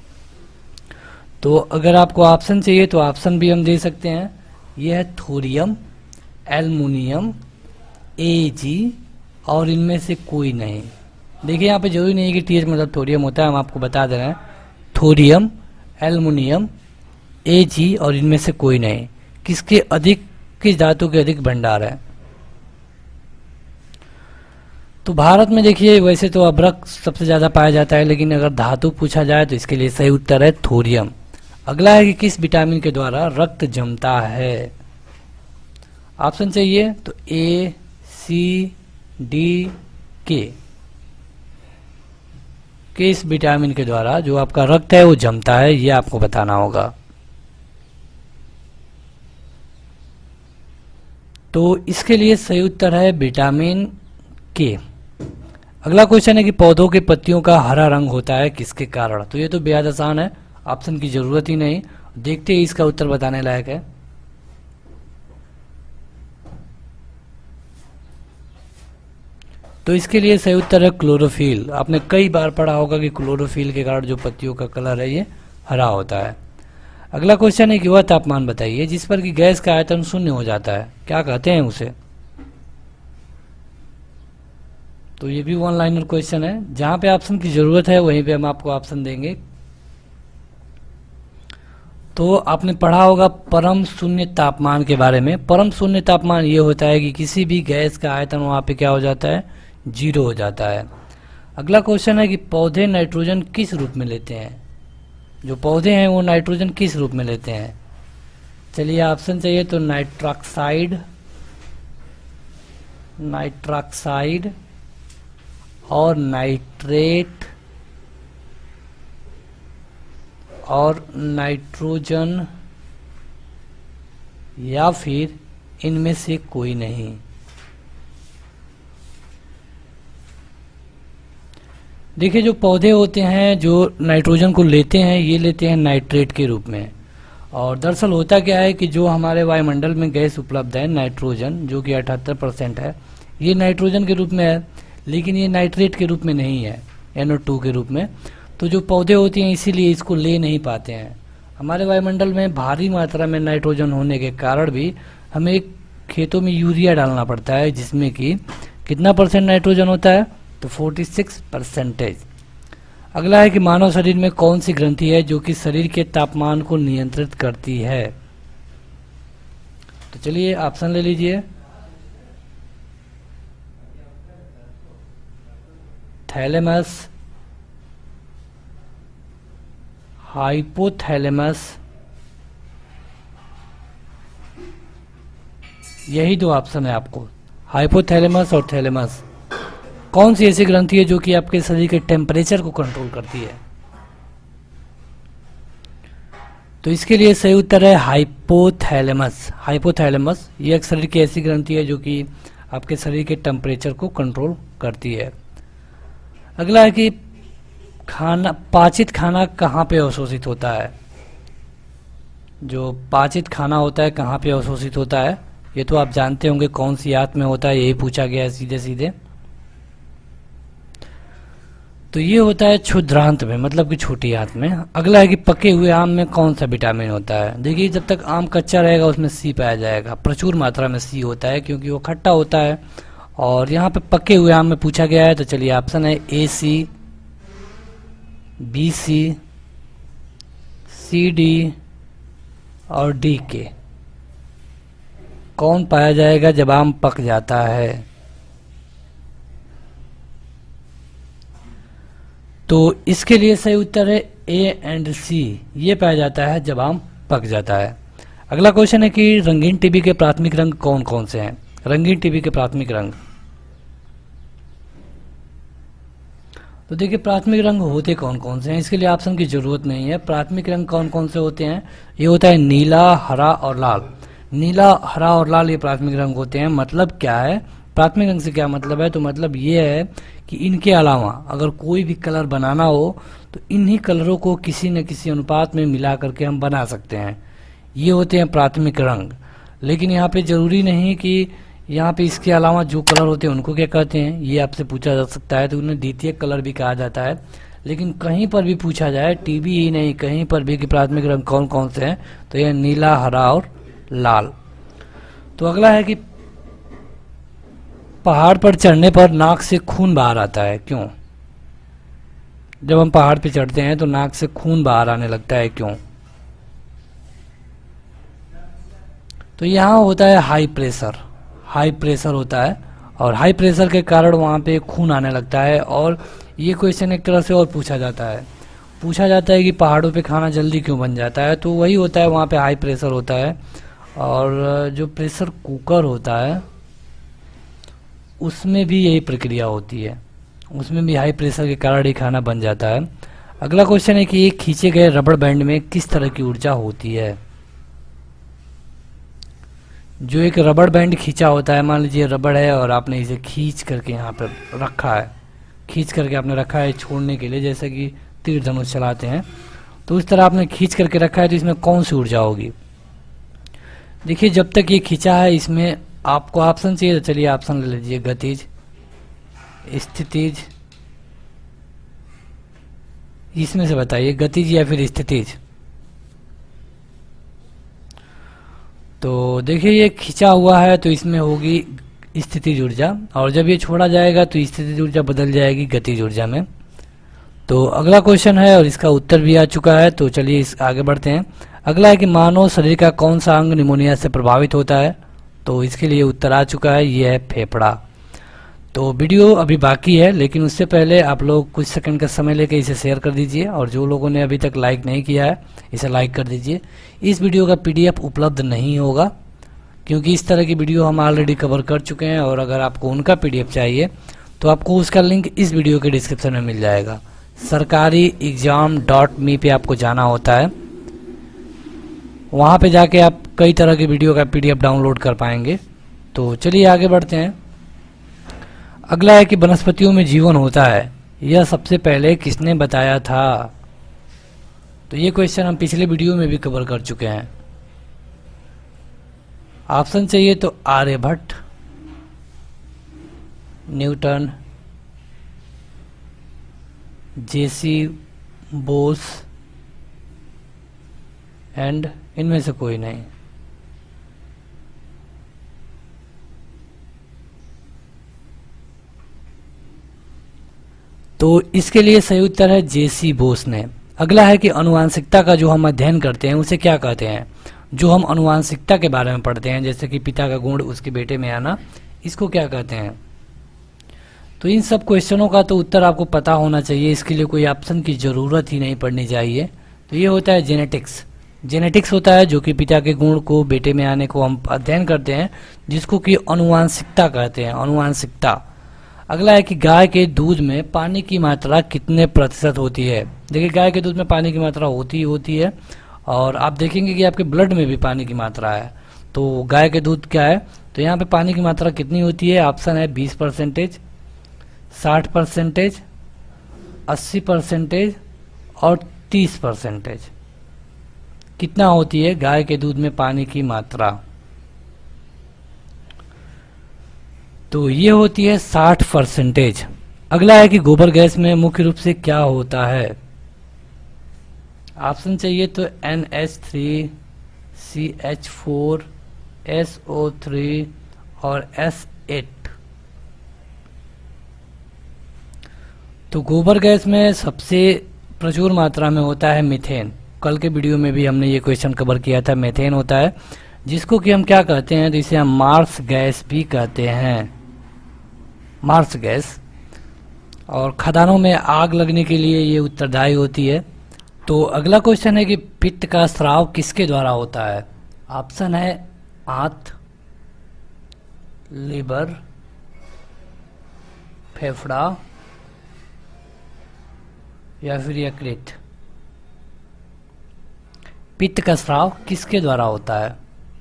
तो अगर आपको ऑप्शन चाहिए तो ऑप्शन भी हम दे सकते हैं। यह है थोरियम, एल्युमिनियम, एजी और इनमें से कोई नहीं। देखिए यहाँ पे जरूरी नहीं है कि टीएच मतलब थोरियम होता है, हम आपको बता दे रहे हैं थोरियम, एल्युमिनियम, एजी और इनमें से कोई नहीं। किसके अधिक, किस धातु के अधिक भंडार है। तो भारत में देखिए वैसे तो अभ्रक सबसे ज्यादा पाया जाता है, लेकिन अगर धातु पूछा जाए तो इसके लिए सही उत्तर है थोरियम। अगला है कि किस विटामिन के द्वारा रक्त जमता है। ऑप्शन चाहिए तो ए, सी, डी, के। किस विटामिन के द्वारा जो आपका रक्त है वो जमता है, ये आपको बताना होगा। तो इसके लिए सही उत्तर है विटामिन के। अगला क्वेश्चन है कि पौधों के पत्तियों का हरा रंग होता है किसके कारण? तो ये तो बेहद आसान है, ऑप्शन की जरूरत ही नहीं, देखते ही इसका उत्तर बताने लायक है। तो इसके लिए सही उत्तर है क्लोरोफिल। आपने कई बार पढ़ा होगा कि क्लोरोफिल के कारण जो पत्तियों का कलर है ये हरा होता है। अगला क्वेश्चन है कि वह तापमान बताइए जिस पर कि गैस का आयतन शून्य हो जाता है, क्या कहते हैं उसे? तो ये भी वन लाइनर क्वेश्चन है, जहां पे ऑप्शन की जरूरत है वहीं पे हम आपको ऑप्शन देंगे। तो आपने पढ़ा होगा परम शून्य तापमान के बारे में। परम शून्य तापमान ये होता है कि किसी भी गैस का आयतन वहां पे क्या हो जाता है, जीरो हो जाता है। अगला क्वेश्चन है कि पौधे नाइट्रोजन किस रूप में लेते हैं? जो पौधे हैं वो नाइट्रोजन किस रूप में लेते हैं? चलिए ऑप्शन चाहिए तो नाइट्रॉक्साइड, नाइट्रॉक्साइड और नाइट्रेट और नाइट्रोजन, या फिर इनमें से कोई नहीं। देखिए जो पौधे होते हैं जो नाइट्रोजन को लेते हैं ये लेते हैं नाइट्रेट के रूप में। और दरअसल होता क्या है कि जो हमारे वायुमंडल में गैस उपलब्ध है नाइट्रोजन, जो कि अठहत्तर परसेंट है, ये नाइट्रोजन के रूप में है, लेकिन ये नाइट्रेट के रूप में नहीं है, एन ओ टू के रूप में। तो जो पौधे होते हैं इसीलिए इसको ले नहीं पाते हैं। हमारे वायुमंडल में भारी मात्रा में नाइट्रोजन होने के कारण भी हमें खेतों में यूरिया डालना पड़ता है, जिसमें कि कितना परसेंट नाइट्रोजन होता है, तो छियालीस परसेंटेज। अगला है कि मानव शरीर में कौन सी ग्रंथि है जो कि शरीर के तापमान को नियंत्रित करती है? तो चलिए ऑप्शन ले लीजिए। थैलेमस, हाइपोथैलेमस, यही दो ऑप्शन है आपको, हाइपोथैलेमस और थैलेमस। कौन सी ऐसी ग्रंथि है जो कि आपके शरीर के टेम्परेचर को कंट्रोल करती है? तो इसके लिए सही उत्तर है हाइपोथैलेमस। हाइपोथैलेमस ये एक शरीर की ऐसी ग्रंथि है जो कि आपके शरीर के टेम्परेचर को कंट्रोल करती है। अगला है कि खाना, पाचित खाना कहाँ पे अवशोषित होता है? जो पाचित खाना होता है कहाँ पे अवशोषित होता है, ये तो आप जानते होंगे कौन सी आंत में होता है, यही पूछा गया है सीधे सीधे। तो ये होता है क्षुद्रांत में, मतलब कि छोटी आंत में। अगला है कि पके हुए आम में कौन सा विटामिन होता है? देखिए जब तक आम कच्चा रहेगा उसमें सी पाया जाएगा, प्रचुर मात्रा में सी होता है क्योंकि वो खट्टा होता है। और यहाँ पे पके हुए आम में पूछा गया है, तो चलिए ऑप्शन है A C, B C, C D और डी के। कौन पाया जाएगा जब आम पक जाता है? तो इसके लिए सही उत्तर है ए एंड सी, ये पाया जाता है जब आम पक जाता है। अगला क्वेश्चन है कि रंगीन टीवी के प्राथमिक रंग कौन कौन से हैं? रंगीन टीवी के प्राथमिक रंग, तो देखिए प्राथमिक रंग होते कौन कौन से हैं, इसके लिए ऑप्शन की जरूरत नहीं है। प्राथमिक रंग कौन कौन से होते हैं? ये होता है नीला, हरा और लाल। नीला, हरा और लाल ये प्राथमिक रंग होते हैं। मतलब क्या है, प्राथमिक रंग से क्या मतलब है? तो मतलब ये है कि इनके अलावा अगर कोई भी कलर बनाना हो तो इन्हीं कलरों को किसी न किसी अनुपात में मिला करके हम बना सकते हैं, ये होते हैं प्राथमिक रंग। लेकिन यहाँ पे जरूरी नहीं कि यहाँ पे इसके अलावा जो कलर होते हैं उनको क्या कहते हैं, ये आपसे पूछा जा सकता है, तो उन्हें द्वितीय कलर भी कहा जाता है। लेकिन कहीं पर भी पूछा जाए, टीवी ही नहीं कहीं पर भी कि प्राथमिक रंग कौन कौन से हैं, तो यह नीला, हरा और लाल। तो अगला है कि पहाड़ पर चढ़ने पर नाक से खून बाहर आता है, क्यों? जब हम पहाड़ पे चढ़ते हैं तो नाक से खून बाहर आने लगता है, क्यों? तो यहाँ होता है हाई प्रेशर, हाई प्रेशर होता है और हाई प्रेशर के कारण वहाँ पे खून आने लगता है। और ये क्वेश्चन एक तरह से और पूछा जाता है, पूछा जाता है कि पहाड़ों पे खाना जल्दी क्यों बन जाता है, तो वही होता है, वहाँ पे हाई प्रेशर होता है। और जो प्रेशर कुकर होता है उसमें भी यही प्रक्रिया होती है, उसमें भी हाई प्रेशर के कारण ही खाना बन जाता है। अगला क्वेश्चन है कि एक खींचे गए रबड़ बैंड में किस तरह की ऊर्जा होती है? जो एक रबड़ बैंड खींचा होता है, मान लीजिए रबड़ है और आपने इसे खींच करके यहाँ पर रखा है, खींच करके आपने रखा है छोड़ने के लिए, जैसे कि तीर धनुष चलाते हैं, तो उस तरह आपने खींच करके रखा है, तो इसमें कौन सी ऊर्जा होगी? देखिए जब तक ये खींचा है इसमें आपको ऑप्शन चाहिए, तो चलिए ऑप्शन ले लीजिए, गतिज, स्थितिज, इसमें से बताइए गतिज या फिर स्थितिज। तो देखिए ये खींचा हुआ है तो इसमें होगी स्थितिज ऊर्जा, और जब ये छोड़ा जाएगा तो स्थितिज ऊर्जा बदल जाएगी गतिज ऊर्जा में। तो अगला क्वेश्चन है और इसका उत्तर भी आ चुका है, तो चलिए इस आगे बढ़ते हैं। अगला है कि मानव शरीर का कौन सा अंग निमोनिया से प्रभावित होता है? तो इसके लिए उत्तर आ चुका है, ये है फेफड़ा। तो वीडियो अभी बाकी है, लेकिन उससे पहले आप लोग कुछ सेकंड का समय लेकर इसे शेयर कर दीजिए, और जो लोगों ने अभी तक लाइक नहीं किया है इसे लाइक कर दीजिए। इस वीडियो का पीडीएफ उपलब्ध नहीं होगा, क्योंकि इस तरह की वीडियो हम ऑलरेडी कवर कर चुके हैं, और अगर आपको उनका पीडीएफ चाहिए तो आपको उसका लिंक इस वीडियो के डिस्क्रिप्शन में मिल जाएगा। सरकारी एग्जाम डॉट मी पे आपको जाना होता है, वहाँ पे जाके आप कई तरह के वीडियो का पीडीएफ डाउनलोड कर पाएंगे। तो चलिए आगे बढ़ते हैं। अगला है कि वनस्पतियों में जीवन होता है, यह सबसे पहले किसने बताया था? तो ये क्वेश्चन हम पिछले वीडियो में भी कवर कर चुके हैं। ऑप्शन चाहिए तो Aryabhata, Newton, J C Bose and इनमें से कोई नहीं। तो इसके लिए सही उत्तर है जेसी बोस ने। अगला है कि अनुवांशिकता का जो हम अध्ययन करते हैं उसे क्या कहते हैं? जो हम अनुवांशिकता के बारे में पढ़ते हैं, जैसे कि पिता का गुण उसके बेटे में आना, इसको क्या कहते हैं? तो इन सब क्वेश्चनों का तो उत्तर आपको पता होना चाहिए, इसके लिए कोई ऑप्शन की जरूरत ही नहीं पड़नी चाहिए। तो ये होता है जेनेटिक्स। जेनेटिक्स होता है जो कि पिता के गुण को बेटे में आने को हम अध्ययन करते हैं, जिसको कि अनुवांशिकता कहते हैं, अनुवांशिकता। अगला है कि गाय के दूध में पानी की मात्रा कितने प्रतिशत होती है? देखिए गाय के दूध में पानी की मात्रा होती ही होती है, और आप देखेंगे कि आपके ब्लड में भी पानी की मात्रा है। तो गाय के दूध क्या है, तो यहाँ पे पानी की मात्रा कितनी होती है? ऑप्शन है बीस परसेंटेज, साठ परसेंटेज, अस्सी परसेंटेज और तीस परसेंटेज। कितना होती है गाय के दूध में पानी की मात्रा? तो ये होती है साठ परसेंटेज। अगला है कि गोबर गैस में मुख्य रूप से क्या होता है? ऑप्शन चाहिए तो N H three, C H four, S O three और एस एट। तो गोबर गैस में सबसे प्रचुर मात्रा में होता है मीथेन। कल के वीडियो में भी हमने ये क्वेश्चन कवर किया था, मीथेन होता है, जिसको कि हम क्या कहते हैं? तो इसे हम मार्स गैस भी कहते हैं, मार्स गैस। और खदानों में आग लगने के लिए ये उत्तरदायी होती है। तो अगला क्वेश्चन है कि पित्त का स्राव किसके द्वारा होता है? ऑप्शन है आंत, लीवर, फेफड़ा या फिर यकृत। पित्त का स्राव किसके द्वारा होता है?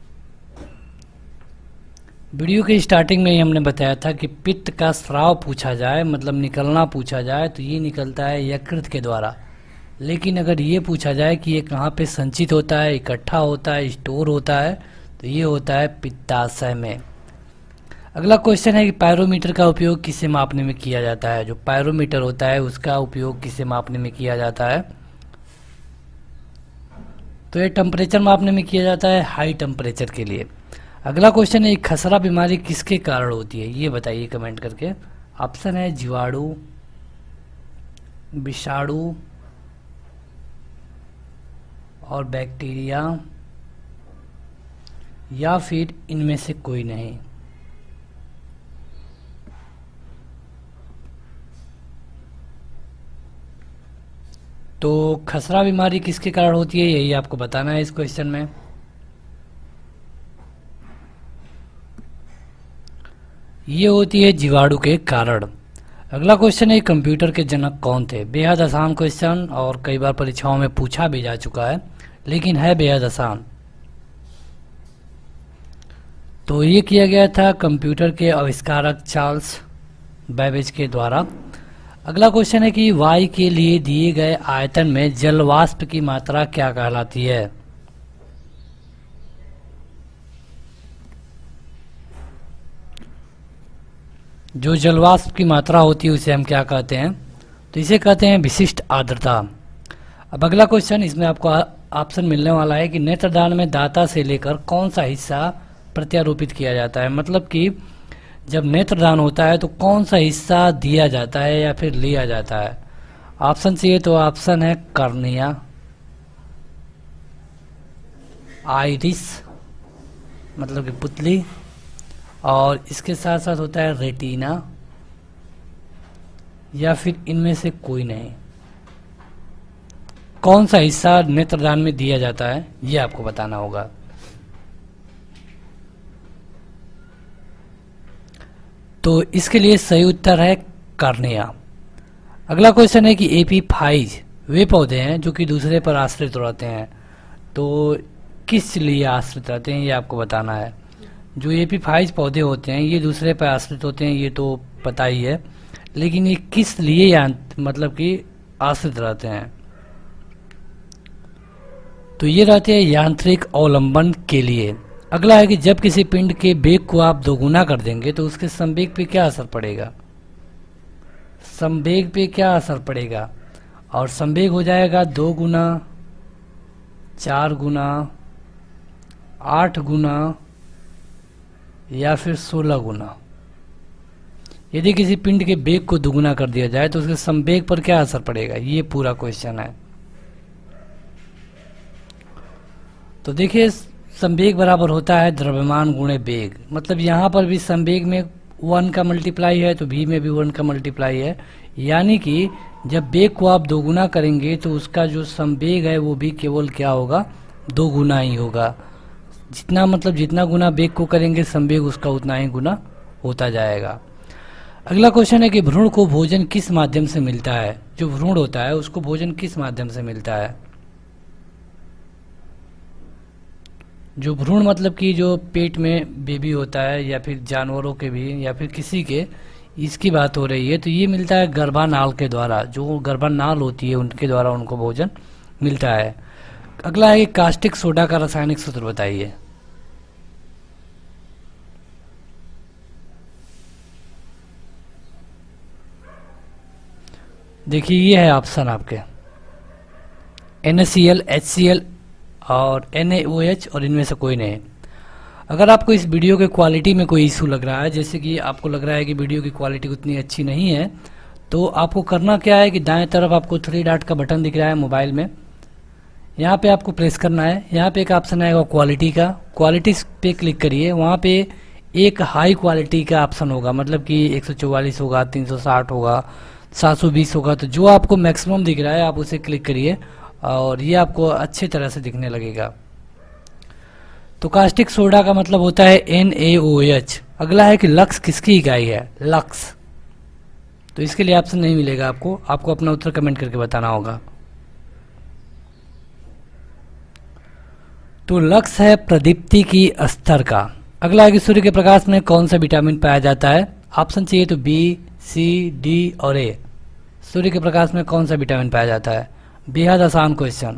वीडियो के स्टार्टिंग में ही हमने बताया था कि पित्त का स्राव पूछा जाए, मतलब निकलना पूछा जाए, तो ये निकलता है यकृत के द्वारा। लेकिन अगर ये पूछा जाए कि ये कहाँ पे संचित होता है, इकट्ठा होता है, स्टोर होता है, तो ये होता है पित्ताशय में। अगला क्वेश्चन है कि पायरोमीटर का उपयोग किसे मापने में किया जाता है? जो पायरोमीटर होता है उसका उपयोग किसे मापने में किया जाता है? तो ये टेम्परेचर मापने में किया जाता है, हाई टेम्परेचर के लिए। अगला क्वेश्चन है खसरा बीमारी किसके कारण होती है? ये बताइए कमेंट करके। ऑप्शन है जीवाणु, विषाणु और बैक्टीरिया, या फिर इनमें से कोई नहीं। तो खसरा बीमारी किसके कारण होती है, यही आपको बताना है इस क्वेश्चन में। ये होती है जीवाणु के कारण। अगला क्वेश्चन है कंप्यूटर के जनक कौन थे? बेहद आसान क्वेश्चन और कई बार परीक्षाओं में पूछा भी जा चुका है, लेकिन है बेहद आसान। तो ये किया गया था कंप्यूटर के आविष्कारक चार्ल्स बेबेज के द्वारा। अगला क्वेश्चन है कि वायु के लिए दिए गए आयतन में जल वाष्प की मात्रा क्या कहलाती है? जो जल वाष्प की मात्रा होती है उसे हम क्या कहते हैं? तो इसे कहते हैं विशिष्ट आर्द्रता। अब अगला क्वेश्चन, इसमें आपको ऑप्शन मिलने वाला है कि नेत्रदान में दाता से लेकर कौन सा हिस्सा प्रत्यारोपित किया जाता है। मतलब कि जब नेत्रदान होता है तो कौन सा हिस्सा दिया जाता है या फिर लिया जाता है। ऑप्शन चाहिए तो ऑप्शन है कर्निया, आइरिस मतलब कि पुतली, और इसके साथ साथ होता है रेटिना, या फिर इनमें से कोई नहीं। कौन सा हिस्सा नेत्रदान में दिया जाता है ये आपको बताना होगा। तो इसके लिए सही उत्तर है कार्निया। अगला क्वेश्चन है कि एपीफाइज वे पौधे हैं जो कि दूसरे पर आश्रित रहते हैं, तो किस लिए आश्रित रहते हैं ये आपको बताना है। जो एपीफाइज पौधे होते हैं ये दूसरे पर आश्रित होते हैं, ये तो पता ही है, लेकिन ये किस लिए या मतलब कि आश्रित रहते हैं? तो ये रहते हैं यांत्रिक अवलंबन के लिए। अगला है कि जब किसी पिंड के वेग को आप दोगुना कर देंगे तो उसके संवेग पे क्या असर पड़ेगा? संवेग पे क्या असर पड़ेगा? और संवेग हो जाएगा दो गुना, चार गुना, आठ गुना या फिर सोलह गुना। यदि किसी पिंड के वेग को दोगुना कर दिया जाए तो उसके संवेग पर क्या असर पड़ेगा? ये पूरा क्वेश्चन है। तो देखिए, संवेग बराबर होता है द्रव्यमान गुणे वेग। मतलब यहाँ पर भी संवेग में वन का मल्टीप्लाई है तो भी में भी वन का मल्टीप्लाई है, यानी कि जब वेग को आप दोगुना करेंगे तो उसका जो संवेग है वो भी केवल क्या होगा? दो गुना ही होगा। जितना मतलब जितना गुना वेग को करेंगे संवेग उसका उतना ही गुना होता जाएगा। अगला क्वेश्चन है कि भ्रूण को भोजन किस माध्यम से मिलता है? जो भ्रूण होता है उसको भोजन किस माध्यम से मिलता है? जो भ्रूण मतलब कि जो पेट में बेबी होता है या फिर जानवरों के भी या फिर किसी के, इसकी बात हो रही है, तो ये मिलता है गर्भानाल के द्वारा। जो गर्भानाल होती है उनके द्वारा उनको भोजन मिलता है। अगला है कि कास्टिक सोडा का रासायनिक सूत्र बताइए। देखिए ये है ऑप्शन आपके N A C L, H C L और एन ए ओ एच, और इनमें से कोई नहीं। अगर आपको इस वीडियो के क्वालिटी में कोई इशू लग रहा है, जैसे कि आपको लग रहा है कि वीडियो की क्वालिटी उतनी अच्छी नहीं है, तो आपको करना क्या है कि दाएं तरफ आपको थ्री डॉट का बटन दिख रहा है मोबाइल में, यहाँ पे आपको प्रेस करना है। यहाँ पे एक ऑप्शन आएगा क्वालिटी का, क्वालिटी पे क्लिक करिए। वहाँ पे एक हाई क्वालिटी का ऑप्शन होगा, मतलब कि एक सौ चौवालीस होगा, तीन सौ साठ होगा, सात सौ बीस होगा। तो जो आपको मैक्सिमम दिख रहा है आप उसे क्लिक करिए और ये आपको अच्छे तरह से दिखने लगेगा। तो कास्टिक सोडा का मतलब होता है एन ए ओ एच। अगला है कि लक्स किसकी इकाई है? लक्स। तो इसके लिए ऑप्शन नहीं मिलेगा आपको, आपको अपना उत्तर कमेंट करके बताना होगा। तो लक्स है प्रदीप्ति की स्तर का। अगला है कि सूर्य के प्रकाश में कौन सा विटामिन पाया जाता है? ऑप्शन चाहिए तो बी, सी, डी और ए। सूर्य के प्रकाश में कौन सा विटामिन पाया जाता है? बेहद आसान क्वेश्चन।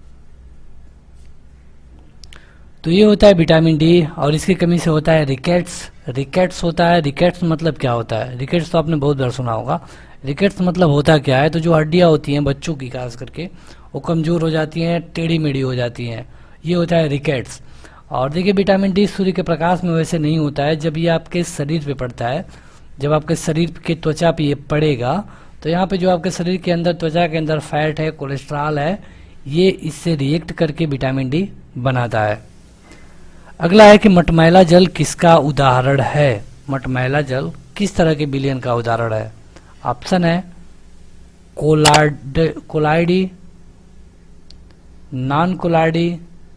तो ये होता है विटामिन डी, और इसकी कमी से होता है रिकेट्स। रिकेट्स होता है, रिकेट्स मतलब क्या होता है? रिकेट्स तो आपने बहुत बार सुना होगा। रिकेट्स मतलब होता क्या है? तो जो हड्डियां होती हैं बच्चों की खास करके, वो कमजोर हो जाती हैं, टेढ़ी मेढ़ी हो जाती हैं, ये होता है रिकेट्स। और देखिए विटामिन डी सूर्य के प्रकाश में वैसे नहीं होता है, जब ये आपके शरीर पे पड़ता है, जब आपके शरीर के त्वचा पे ये पड़ेगा तो यहाँ पे जो आपके शरीर के अंदर त्वचा के अंदर फैट है, कोलेस्ट्रॉल है, ये इससे रिएक्ट करके विटामिन डी बनाता है। अगला है कि मटमैला जल किसका उदाहरण है? मटमैला जल किस तरह के विलयन का उदाहरण है? ऑप्शन है कोलाड कोलाइडी, नॉन कोलाइडी,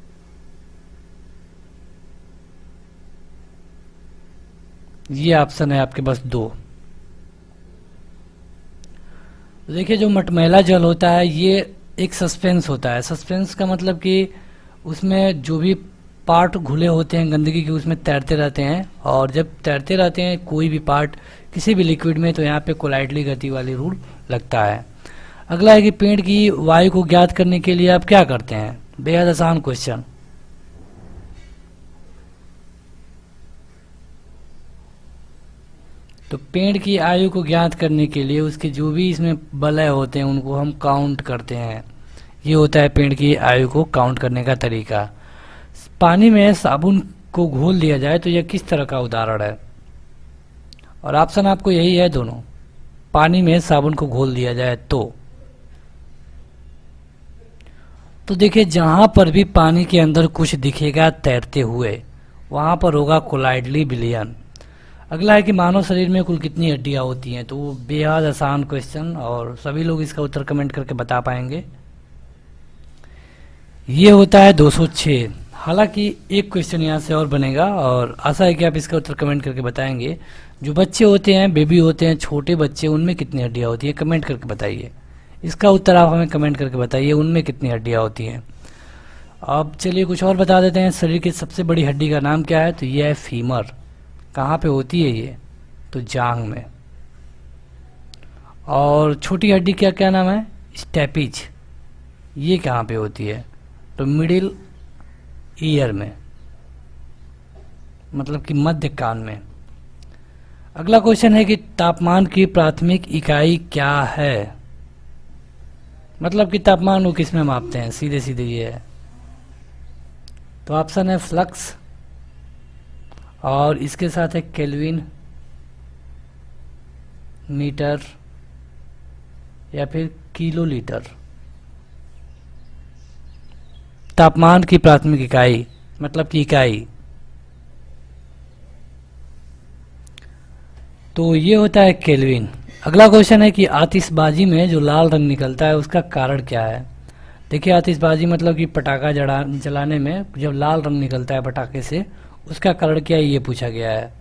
ये ऑप्शन है आपके पास दो। देखिए जो मटमैला जल होता है ये एक सस्पेंस होता है। सस्पेंस का मतलब कि उसमें जो भी पार्ट घुले होते हैं गंदगी के, उसमें तैरते रहते हैं, और जब तैरते रहते हैं कोई भी पार्ट किसी भी लिक्विड में तो यहाँ पे कोलाइडली गति वाली रूल लगता है। अगला है कि पेड़ की वायु को ज्ञात करने के लिए आप क्या करते हैं। बेहद आसान क्वेश्चन। तो पेड़ की आयु को ज्ञात करने के लिए उसके जो भी इसमें बलय होते हैं उनको हम काउंट करते हैं। ये होता है पेड़ की आयु को काउंट करने का तरीका। पानी में साबुन को घोल दिया जाए तो यह किस तरह का उदाहरण है, और ऑप्शन आपको यही है दोनों। पानी में साबुन को घोल दिया जाए तो तो देखिए जहां पर भी पानी के अंदर कुछ दिखेगा तैरते हुए वहां पर होगा कोलाइडली विलयन। अगला है कि मानव शरीर में कुल कितनी हड्डियां होती हैं। तो वो बेहद आसान क्वेश्चन, और सभी लोग इसका उत्तर कमेंट करके बता पाएंगे। ये होता है दो सौ छह। हालांकि एक क्वेश्चन यहाँ से और बनेगा, और आशा है कि आप इसका उत्तर कमेंट करके बताएंगे। जो बच्चे होते हैं, बेबी होते हैं, छोटे बच्चे, उनमें कितनी हड्डियां होती है, कमेंट करके बताइए। इसका उत्तर आप हमें कमेंट करके बताइए, उनमें कितनी हड्डियां होती हैं। अब चलिए कुछ और बता देते हैं। शरीर की सबसे बड़ी हड्डी का नाम क्या है, तो यह है फीमर। कहाँ पे होती है ये, तो जांघ में। और छोटी हड्डी क्या क्या नाम है, स्टेपिज। ये कहाँ पे होती है, तो मिडिल ईयर में, मतलब कि मध्य कान में। अगला क्वेश्चन है कि तापमान की प्राथमिक इकाई क्या है, मतलब कि तापमान को किस में मापते हैं, सीधे सीधे ये है। तो ऑप्शन है फ्लक्स, और इसके साथ है केल्विन, मीटर, या फिर किलोलीटर। तापमान की प्राथमिक इकाई मतलब की इकाई, तो ये होता है केल्विन। अगला क्वेश्चन है कि आतिशबाजी में जो लाल रंग निकलता है उसका कारण क्या है। देखिए आतिशबाजी मतलब कि पटाखा जला जलाने में जब लाल रंग निकलता है पटाखे से, उसका कारण क्या है, ये पूछा गया है।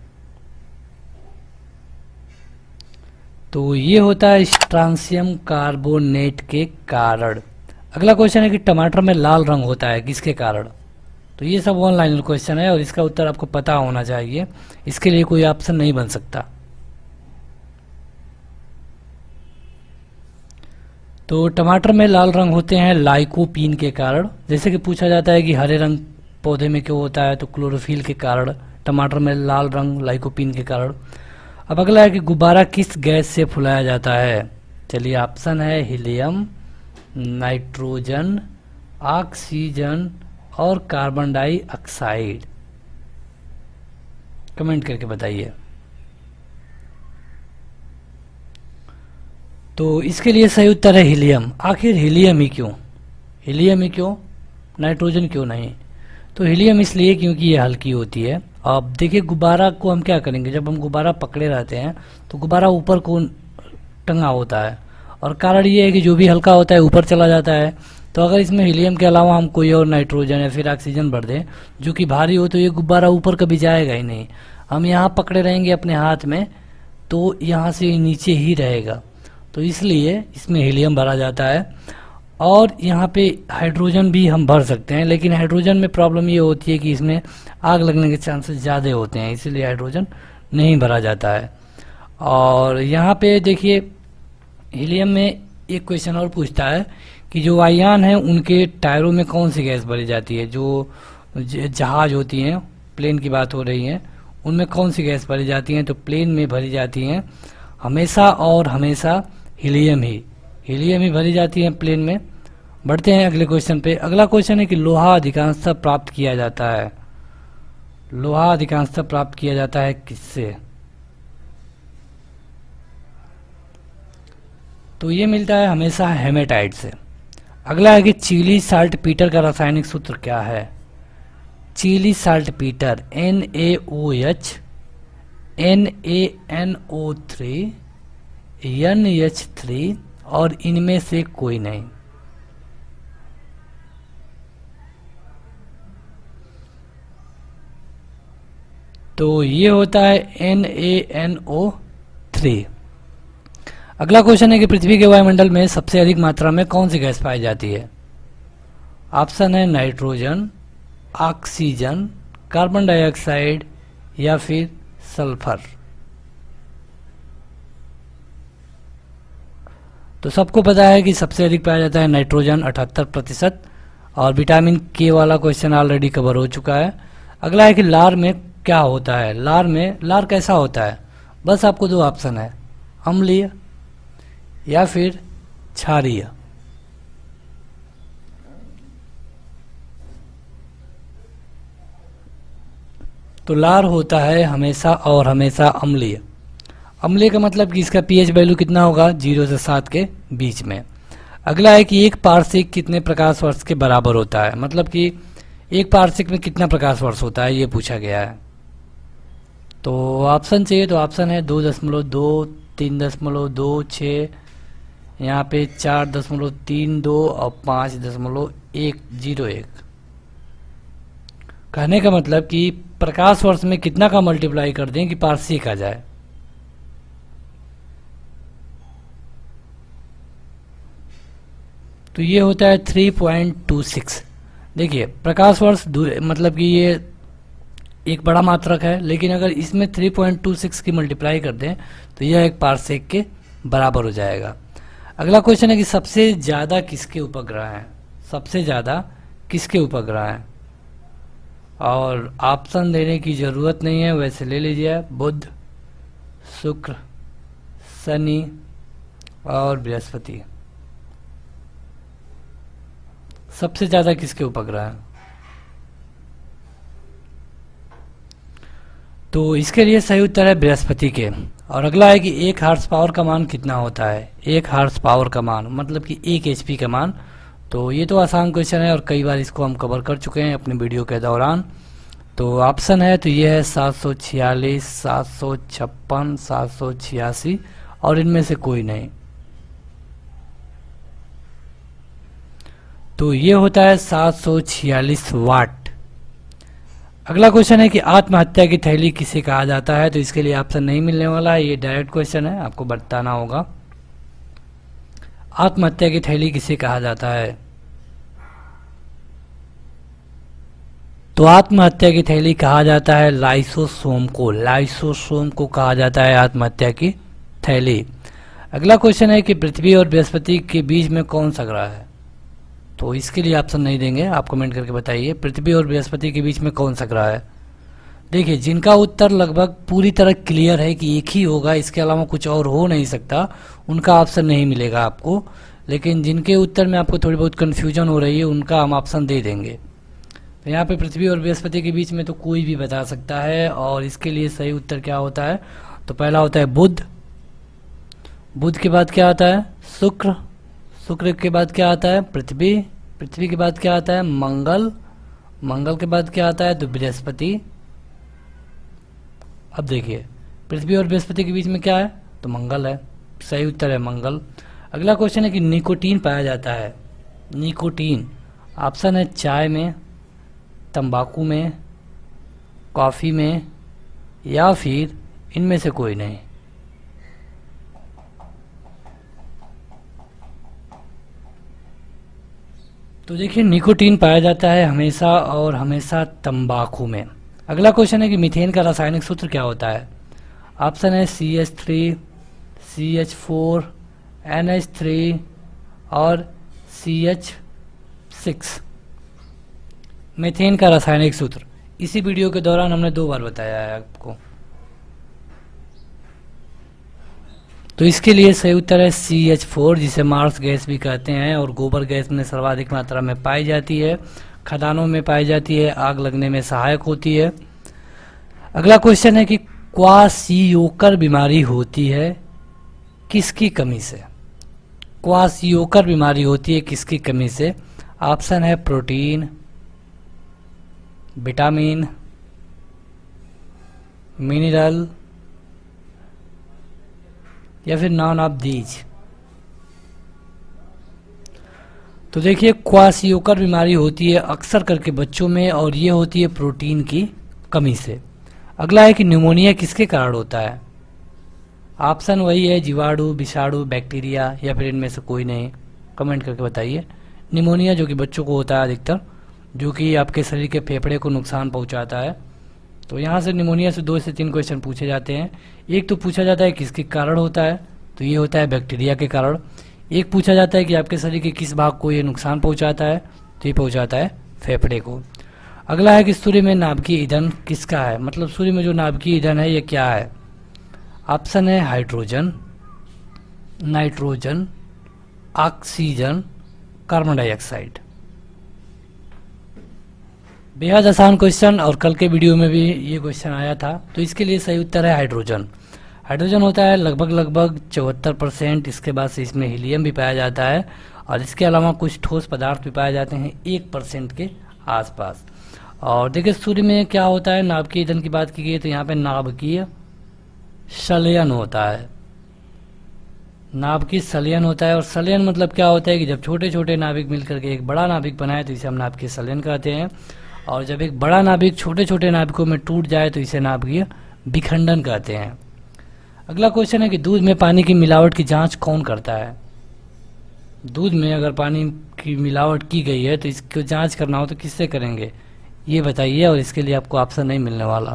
तो ये होता है स्ट्रांसियम कार्बोनेट के कारण। अगला क्वेश्चन है कि टमाटर में लाल रंग होता है किसके कारण। तो ये सब ऑनलाइन क्वेश्चन है और इसका उत्तर आपको पता होना चाहिए, इसके लिए कोई ऑप्शन नहीं बन सकता। तो टमाटर में लाल रंग होते हैं लाइकोपीन के कारण। जैसे कि पूछा जाता है कि हरे रंग पौधे में क्यों होता है, तो क्लोरोफिल के कारण। टमाटर में लाल रंग लाइकोपीन के कारण। अब अगला है कि गुब्बारा किस गैस से फुलाया जाता है। चलिए ऑप्शन है हीलियम, नाइट्रोजन, ऑक्सीजन और कार्बन डाइऑक्साइड। कमेंट करके बताइए। तो इसके लिए सही उत्तर है हीलियम। आखिर हीलियम ही क्यों, हीलियम ही क्यों, नाइट्रोजन क्यों नहीं। तो हीलियम इसलिए क्योंकि ये हल्की होती है। अब देखिए गुब्बारा को हम क्या करेंगे, जब हम गुब्बारा पकड़े रहते हैं तो गुब्बारा ऊपर को टंगा होता है, और कारण ये है कि जो भी हल्का होता है ऊपर चला जाता है। तो अगर इसमें हीलियम के अलावा हम कोई और नाइट्रोजन या फिर ऑक्सीजन भर दें जो कि भारी हो, तो ये गुब्बारा ऊपर कभी जाएगा ही नहीं। हम यहाँ पकड़े रहेंगे अपने हाथ में तो यहाँ से नीचे ही रहेगा। तो इसलिए इसमें हीलियम भरा जाता है। और यहाँ पे हाइड्रोजन भी हम भर सकते हैं, लेकिन हाइड्रोजन में प्रॉब्लम ये होती है कि इसमें आग लगने के चांसेस ज़्यादा होते हैं, इसलिए हाइड्रोजन नहीं भरा जाता है। और यहाँ पे देखिए हीलियम में एक क्वेश्चन और पूछता है कि जो वायुयान हैं उनके टायरों में कौन सी गैस भरी जाती है। जो जहाज होती हैं, प्लेन की बात हो रही है, उनमें कौन सी गैस भरी जाती हैं। तो प्लेन में भरी जाती हैं हमेशा और हमेशा हीलियम ही हीलियम ही भरी जाती है प्लेन में। बढ़ते हैं अगले क्वेश्चन पे। अगला क्वेश्चन है कि लोहा अधिकांशतः प्राप्त किया जाता है। लोहा अधिकांशतः प्राप्त किया जाता है किससे। तो ये मिलता है हमेशा हेमेटाइट से। अगला है कि चीली साल्ट पीटर का रासायनिक सूत्र क्या है। Chile saltpetre N A O H, N A N O three, N H three और इनमें से कोई नहीं। तो ये होता है N A N O three. अगला क्वेश्चन है कि पृथ्वी के वायुमंडल में सबसे अधिक मात्रा में कौन सी गैस पाई जाती है। ऑप्शन है नाइट्रोजन, ऑक्सीजन, कार्बन डाइऑक्साइड या फिर सल्फर। तो सबको पता है कि सबसे अधिक पाया जाता है नाइट्रोजन अठहत्तर प्रतिशत, और विटामिन के वाला क्वेश्चन ऑलरेडी कवर हो चुका है। अगला है कि लार में क्या होता है। लार में लार कैसा होता है, बस आपको दो ऑप्शन है, अम्लीय या फिर क्षारीय। तो लार होता है हमेशा और हमेशा अम्लीय। अम्लीय का मतलब कि इसका पीएच वैल्यू कितना होगा, जीरो से सात के बीच में। अगला है कि एक पारसिक कितने प्रकाश वर्ष के बराबर होता है, मतलब कि एक पारसिक में कितना प्रकाश वर्ष होता है ये पूछा गया है। तो ऑप्शन चाहिए तो ऑप्शन है दो दशमलव दो, तीन दशमलव दो छः, यहाँ पे चार दशमलव तीन दो और पाँच दशमलव एक जीरो एक। कहने का मतलब कि प्रकाश वर्ष में कितना का मल्टीप्लाई कर दें कि पारसिक आ जाए। तो ये होता है थ्री पॉइंट टू सिक्स। देखिए प्रकाश वर्ष मतलब कि ये एक बड़ा मात्रक है, लेकिन अगर इसमें थ्री पॉइंट टू सिक्स की मल्टीप्लाई कर दें तो यह एक पारसेक के बराबर हो जाएगा। अगला क्वेश्चन है कि सबसे ज़्यादा किसके उपग्रह हैं, सबसे ज़्यादा किसके उपग्रह हैं, और ऑप्शन देने की ज़रूरत नहीं है, वैसे ले लीजिए, बुध, शुक्र, शनि और बृहस्पति। सबसे ज़्यादा किसके उपग्रह हैं, तो इसके लिए सही उत्तर है बृहस्पति के। और अगला है कि एक हार्स पावर का मान कितना होता है, एक हार्स पावर का मान मतलब कि एक एचपी का मान। तो ये तो आसान क्वेश्चन है और कई बार इसको हम कवर कर चुके हैं अपने वीडियो के दौरान। तो ऑप्शन है तो ये है सात सौ छियालीस, सात सौ छप्पन, सात सौ छियासी और इनमें से कोई नहीं। तो ये होता है सात सौ छियालीस वाट। अगला क्वेश्चन है कि आत्महत्या की थैली किसे कहा जाता है, तो इसके लिए ऑप्शन नहीं मिलने वाला है, ये डायरेक्ट क्वेश्चन है, आपको बताना होगा। आत्महत्या की थैली किसे कहा जाता है, तो आत्महत्या की थैली कहा जाता है लाइसोसोम को, लाइसोसोम को कहा जाता है आत्महत्या की थैली। अगला क्वेश्चन है कि पृथ्वी और बृहस्पति के बीच में कौन सा ग्रह है, तो इसके लिए ऑप्शन नहीं देंगे, आप कमेंट करके बताइए पृथ्वी और बृहस्पति के बीच में कौन सा ग्रह है। देखिए जिनका उत्तर लगभग पूरी तरह क्लियर है कि एक ही होगा, इसके अलावा कुछ और हो नहीं सकता, उनका ऑप्शन नहीं मिलेगा आपको। लेकिन जिनके उत्तर में आपको थोड़ी बहुत कन्फ्यूजन हो रही है उनका हम ऑप्शन दे देंगे। तो यहाँ पे पृथ्वी और बृहस्पति के बीच में तो कोई भी बता सकता है, और इसके लिए सही उत्तर क्या होता है, तो पहला होता है बुध, बुध के बाद क्या आता है शुक्र, शुक्र के बाद क्या आता है पृथ्वी, पृथ्वी के बाद क्या आता है मंगल, मंगल के बाद क्या आता है तो बृहस्पति। अब देखिए पृथ्वी और बृहस्पति के बीच में क्या है तो मंगल है, सही उत्तर है मंगल। अगला क्वेश्चन है कि निकोटीन पाया जाता है, निकोटीन ऑप्शन है चाय में, तंबाकू में, कॉफ़ी में या फिर इनमें से कोई नहीं। तो देखिए निकोटीन पाया जाता है हमेशा और हमेशा तंबाकू में। अगला क्वेश्चन है कि मीथेन का रासायनिक सूत्र क्या होता है, ऑप्शन है C H three, C H four, N H three और सी एच सिक्स। मीथेन का रासायनिक सूत्र इसी वीडियो के दौरान हमने दो बार बताया है आपको। तो इसके लिए सही उत्तर है सी एच फोर, जिसे मार्स गैस भी कहते हैं और गोबर गैस में सर्वाधिक मात्रा में पाई जाती है, खदानों में पाई जाती है, आग लगने में सहायक होती है। अगला क्वेश्चन है कि क्वासियोकर बीमारी होती है किसकी कमी से, क्वासियोकर बीमारी होती है किसकी कमी से, ऑप्शन है प्रोटीन, विटामिन, मिनरल या फिर नॉन ऑफ दीज। तो देखिए क्वासियोकर बीमारी होती है अक्सर करके बच्चों में और ये होती है प्रोटीन की कमी से। अगला है कि न्यूमोनिया किसके कारण होता है, ऑप्शन वही है जीवाणु, विषाणु, बैक्टीरिया या फिर इनमें से कोई नहीं, कमेंट करके बताइए। निमोनिया जो कि बच्चों को होता है अधिकतर जो कि आपके शरीर के फेफड़े को नुकसान पहुंचाता है। तो यहाँ से निमोनिया से दो से तीन क्वेश्चन पूछे जाते हैं। एक तो पूछा जाता है किसके कारण होता है, तो ये होता है बैक्टीरिया के कारण। एक पूछा जाता है कि आपके शरीर के किस भाग को ये नुकसान पहुंचाता है, तो ये पहुंचाता है फेफड़े को। अगला है कि सूर्य में नाभिकीय ईंधन किसका है, मतलब सूर्य में जो नाभिकीय ईंधन है ये क्या है। ऑप्शन है hydrogen, nitrogen, oxygen, carbon dioxide. बेहद आसान क्वेश्चन, और कल के वीडियो में भी ये क्वेश्चन आया था। तो इसके लिए सही उत्तर है हाइड्रोजन। हाइड्रोजन होता है लगभग लगभग चौहत्तर परसेंट। इसके बाद से इसमें हीलियम भी पाया जाता है, और इसके अलावा कुछ ठोस पदार्थ भी पाए जाते हैं एक परसेंट के आसपास। और देखिए सूर्य में क्या होता है, नाभिकीय ईंधन की बात की गई तो यहाँ पे नाभिकीय संलयन होता है। नाभिकीय संलयन होता है, और संलयन मतलब क्या होता है कि जब छोटे छोटे नाभिक मिलकर के एक बड़ा नाभिक बनाए तो इसे हम नाभिकीय संलयन कहते हैं। और जब एक बड़ा नाभिक छोटे छोटे नाभिकों में टूट जाए तो इसे नाभिकीय विखंडन कहते हैं। अगला क्वेश्चन है कि दूध में पानी की मिलावट की जांच कौन करता है। दूध में अगर पानी की मिलावट की गई है तो इसको जांच करना हो तो किससे करेंगे, ये बताइए, और इसके लिए आपको ऑप्शन नहीं मिलने वाला।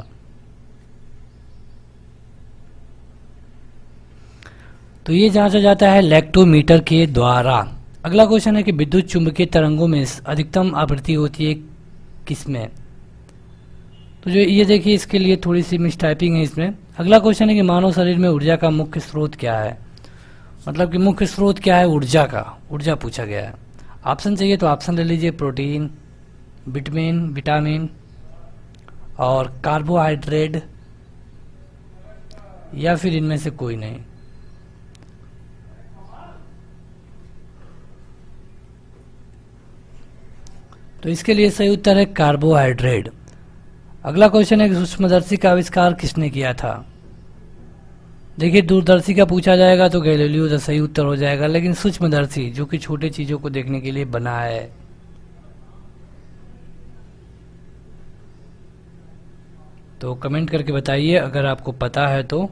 तो ये जांचा जाता है लैक्टोमीटर के द्वारा। अगला क्वेश्चन है कि विद्युत चुंबकीय तरंगों में अधिकतम आवृत्ति होती है किसमें। तो जो ये देखिए इसके लिए थोड़ी सी मिसटाइपिंग है इसमें। अगला क्वेश्चन है कि मानव शरीर में ऊर्जा का मुख्य स्रोत क्या है, मतलब कि मुख्य स्रोत क्या है ऊर्जा का, ऊर्जा पूछा गया है। ऑप्शन चाहिए तो ऑप्शन ले लीजिए, प्रोटीन, विटामिन विटामिन और कार्बोहाइड्रेट, या फिर इनमें से कोई नहीं। तो इसके लिए सही उत्तर है कार्बोहाइड्रेट। अगला क्वेश्चन है कि सूक्ष्मदर्शी का आविष्कार किसने किया था। देखिए दूरदर्शी का पूछा जाएगा तो गैलीलियो का सही उत्तर हो जाएगा, लेकिन सूक्ष्मदर्शी जो कि छोटे चीजों को देखने के लिए बना है। तो कमेंट करके बताइए अगर आपको पता है तो।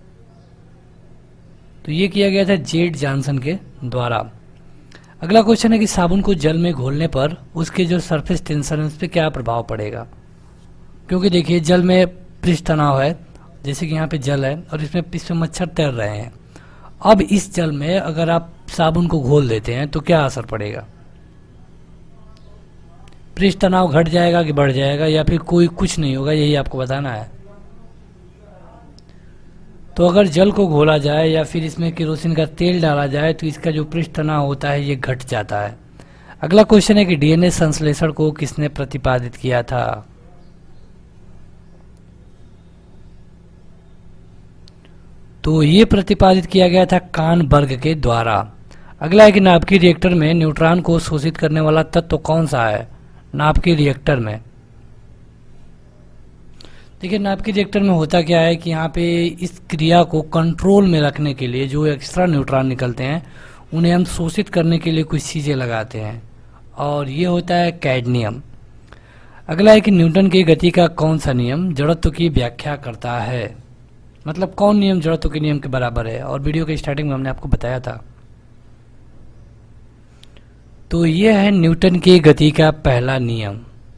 तो ये किया गया था जेड जॉनसन के द्वारा। अगला क्वेश्चन है कि साबुन को जल में घोलने पर उसके जो सरफेस टेंशन है उस पर क्या प्रभाव पड़ेगा। क्योंकि देखिए जल में पृष्ठ तनाव है, जैसे कि यहाँ पे जल है और इसमें इसमें मच्छर तैर रहे हैं। अब इस जल में अगर आप साबुन को घोल देते हैं तो क्या असर पड़ेगा, पृष्ठ तनाव घट जाएगा कि बढ़ जाएगा, या फिर कोई कुछ नहीं होगा, यही आपको बताना है। तो अगर जल को घोला जाए या फिर इसमें केरोसिन का तेल डाला जाए तो इसका जो पृष्ठ तनाव होता है ये घट जाता है। अगला क्वेश्चन है कि डीएनए संश्लेषण को किसने प्रतिपादित किया था। तो ये प्रतिपादित किया गया था कानबर्ग के द्वारा। अगला है कि नाभिकीय रिएक्टर में न्यूट्रॉन को शोषित करने वाला तत्व कौन सा है। नाभिकीय रिएक्टर में देखिए नाभिकीय रिएक्टर में होता क्या है कि यहाँ पे इस क्रिया को कंट्रोल में रखने के लिए जो एक्स्ट्रा न्यूट्रॉन निकलते हैं उन्हें हम शोषित करने के लिए कुछ चीजें लगाते हैं, और ये होता है कैडमियम। अगला है कि न्यूटन की गति का कौन सा नियम जड़त्व की व्याख्या करता है, मतलब कौन नियम जड़त्व के नियम के बराबर है, और वीडियो के स्टार्टिंग में हमने आपको बताया था। तो ये है न्यूटन की गति का पहला नियम।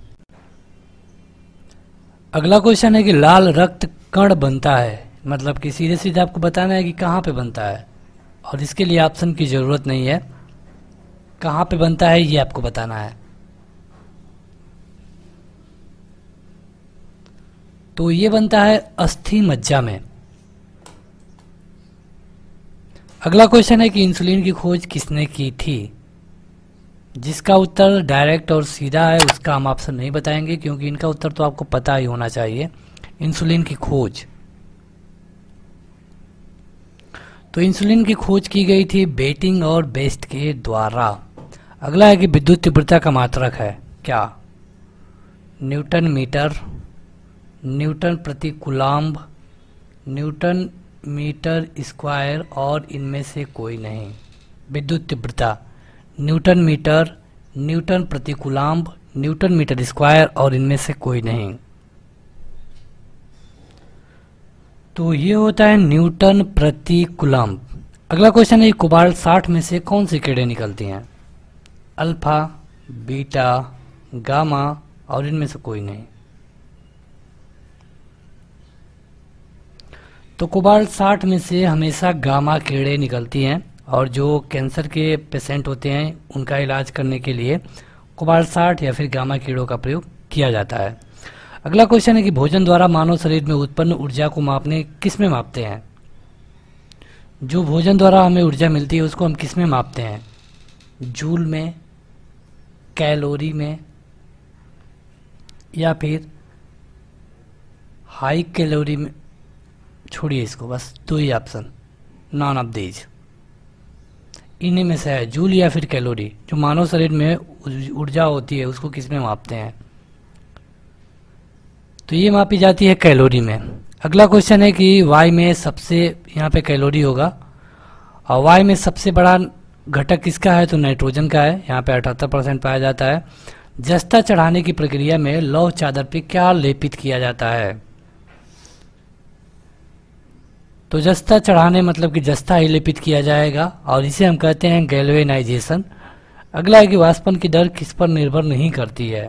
अगला क्वेश्चन है कि लाल रक्त कण बनता है, मतलब कि सीधे सीधे आपको बताना है कि कहाँ पे बनता है, और इसके लिए ऑप्शन की जरूरत नहीं है, कहाँ पे बनता है ये आपको बताना है। तो ये बनता है अस्थि मज्जा में। अगला क्वेश्चन है कि इंसुलिन की खोज किसने की थी। जिसका उत्तर डायरेक्ट और सीधा है उसका हम ऑप्शन नहीं बताएंगे, क्योंकि इनका उत्तर तो आपको पता ही होना चाहिए। इंसुलिन की खोज, तो इंसुलिन की खोज की गई थी बेटिंग और बेस्ट के द्वारा। अगला है कि विद्युत तीव्रता का मात्रक है क्या। न्यूटन मीटर, न्यूटन प्रति कूलम्ब, न्यूटन मीटर स्क्वायर, और इनमें से कोई नहीं। विद्युत तीव्रता न्यूटन मीटर, न्यूटन प्रति कूलम्ब, न्यूटन मीटर स्क्वायर, और इनमें से कोई नहीं। तो ये होता है न्यूटन प्रति कूलम्ब। अगला क्वेश्चन है कोबाल्ट साठ में से कौन सी किरणें निकलती हैं। अल्फा, बीटा, गामा और इनमें से कोई नहीं। तो कोबाल्ट साठ में से हमेशा गामा किरणें निकलती हैं और जो कैंसर के पेशेंट होते हैं उनका इलाज करने के लिए कोबाल्ट साठ या फिर गामा किरणों का प्रयोग किया जाता है। अगला क्वेश्चन है कि भोजन द्वारा मानव शरीर में उत्पन्न ऊर्जा को मापने किस में मापते हैं? जो भोजन द्वारा हमें ऊर्जा मिलती है उसको हम किस में मापते हैं? जूल में, कैलोरी में, या फिर हाई कैलोरी में? छोड़िए इसको, बस दो ही ऑप्शन, नॉन ऑफ दीज। इन्हीं में से है जूल या फिर कैलोरी। जो मानव शरीर में ऊर्जा होती है उसको किस में मापते हैं? तो ये मापी जाती है कैलोरी में। अगला क्वेश्चन है कि वायु में सबसे, यहाँ पे कैलोरी होगा, और वायु में सबसे बड़ा घटक किसका है? तो नाइट्रोजन का है, यहाँ पे अठहत्तर परसेंट पाया जाता है। जस्ता चढ़ाने की प्रक्रिया में लौह चादर पे क्या लेपित किया जाता है? तो जस्ता चढ़ाने मतलब कि जस्ता ही लेपित किया जाएगा और इसे हम कहते हैं गैल्वेनाइजेशन। अगला है कि वाष्पन की दर किस पर निर्भर नहीं करती है?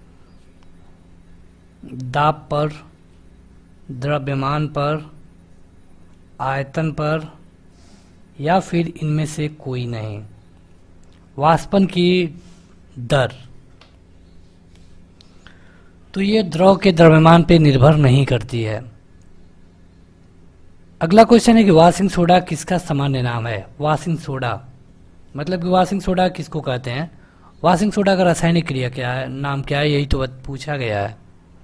दाब पर, द्रव्यमान पर, आयतन पर, या फिर इनमें से कोई नहीं। वाष्पन की दर, तो ये द्रव के द्रव्यमान पे निर्भर नहीं करती है। अगला क्वेश्चन है कि वॉशिंग सोडा किसका सामान्य नाम है? वॉशिंग सोडा मतलब कि वॉशिंग सोडा किसको कहते हैं? वॉशिंग सोडा का रासायनिक क्रिया क्या है, नाम क्या है, यही तो पूछा गया है।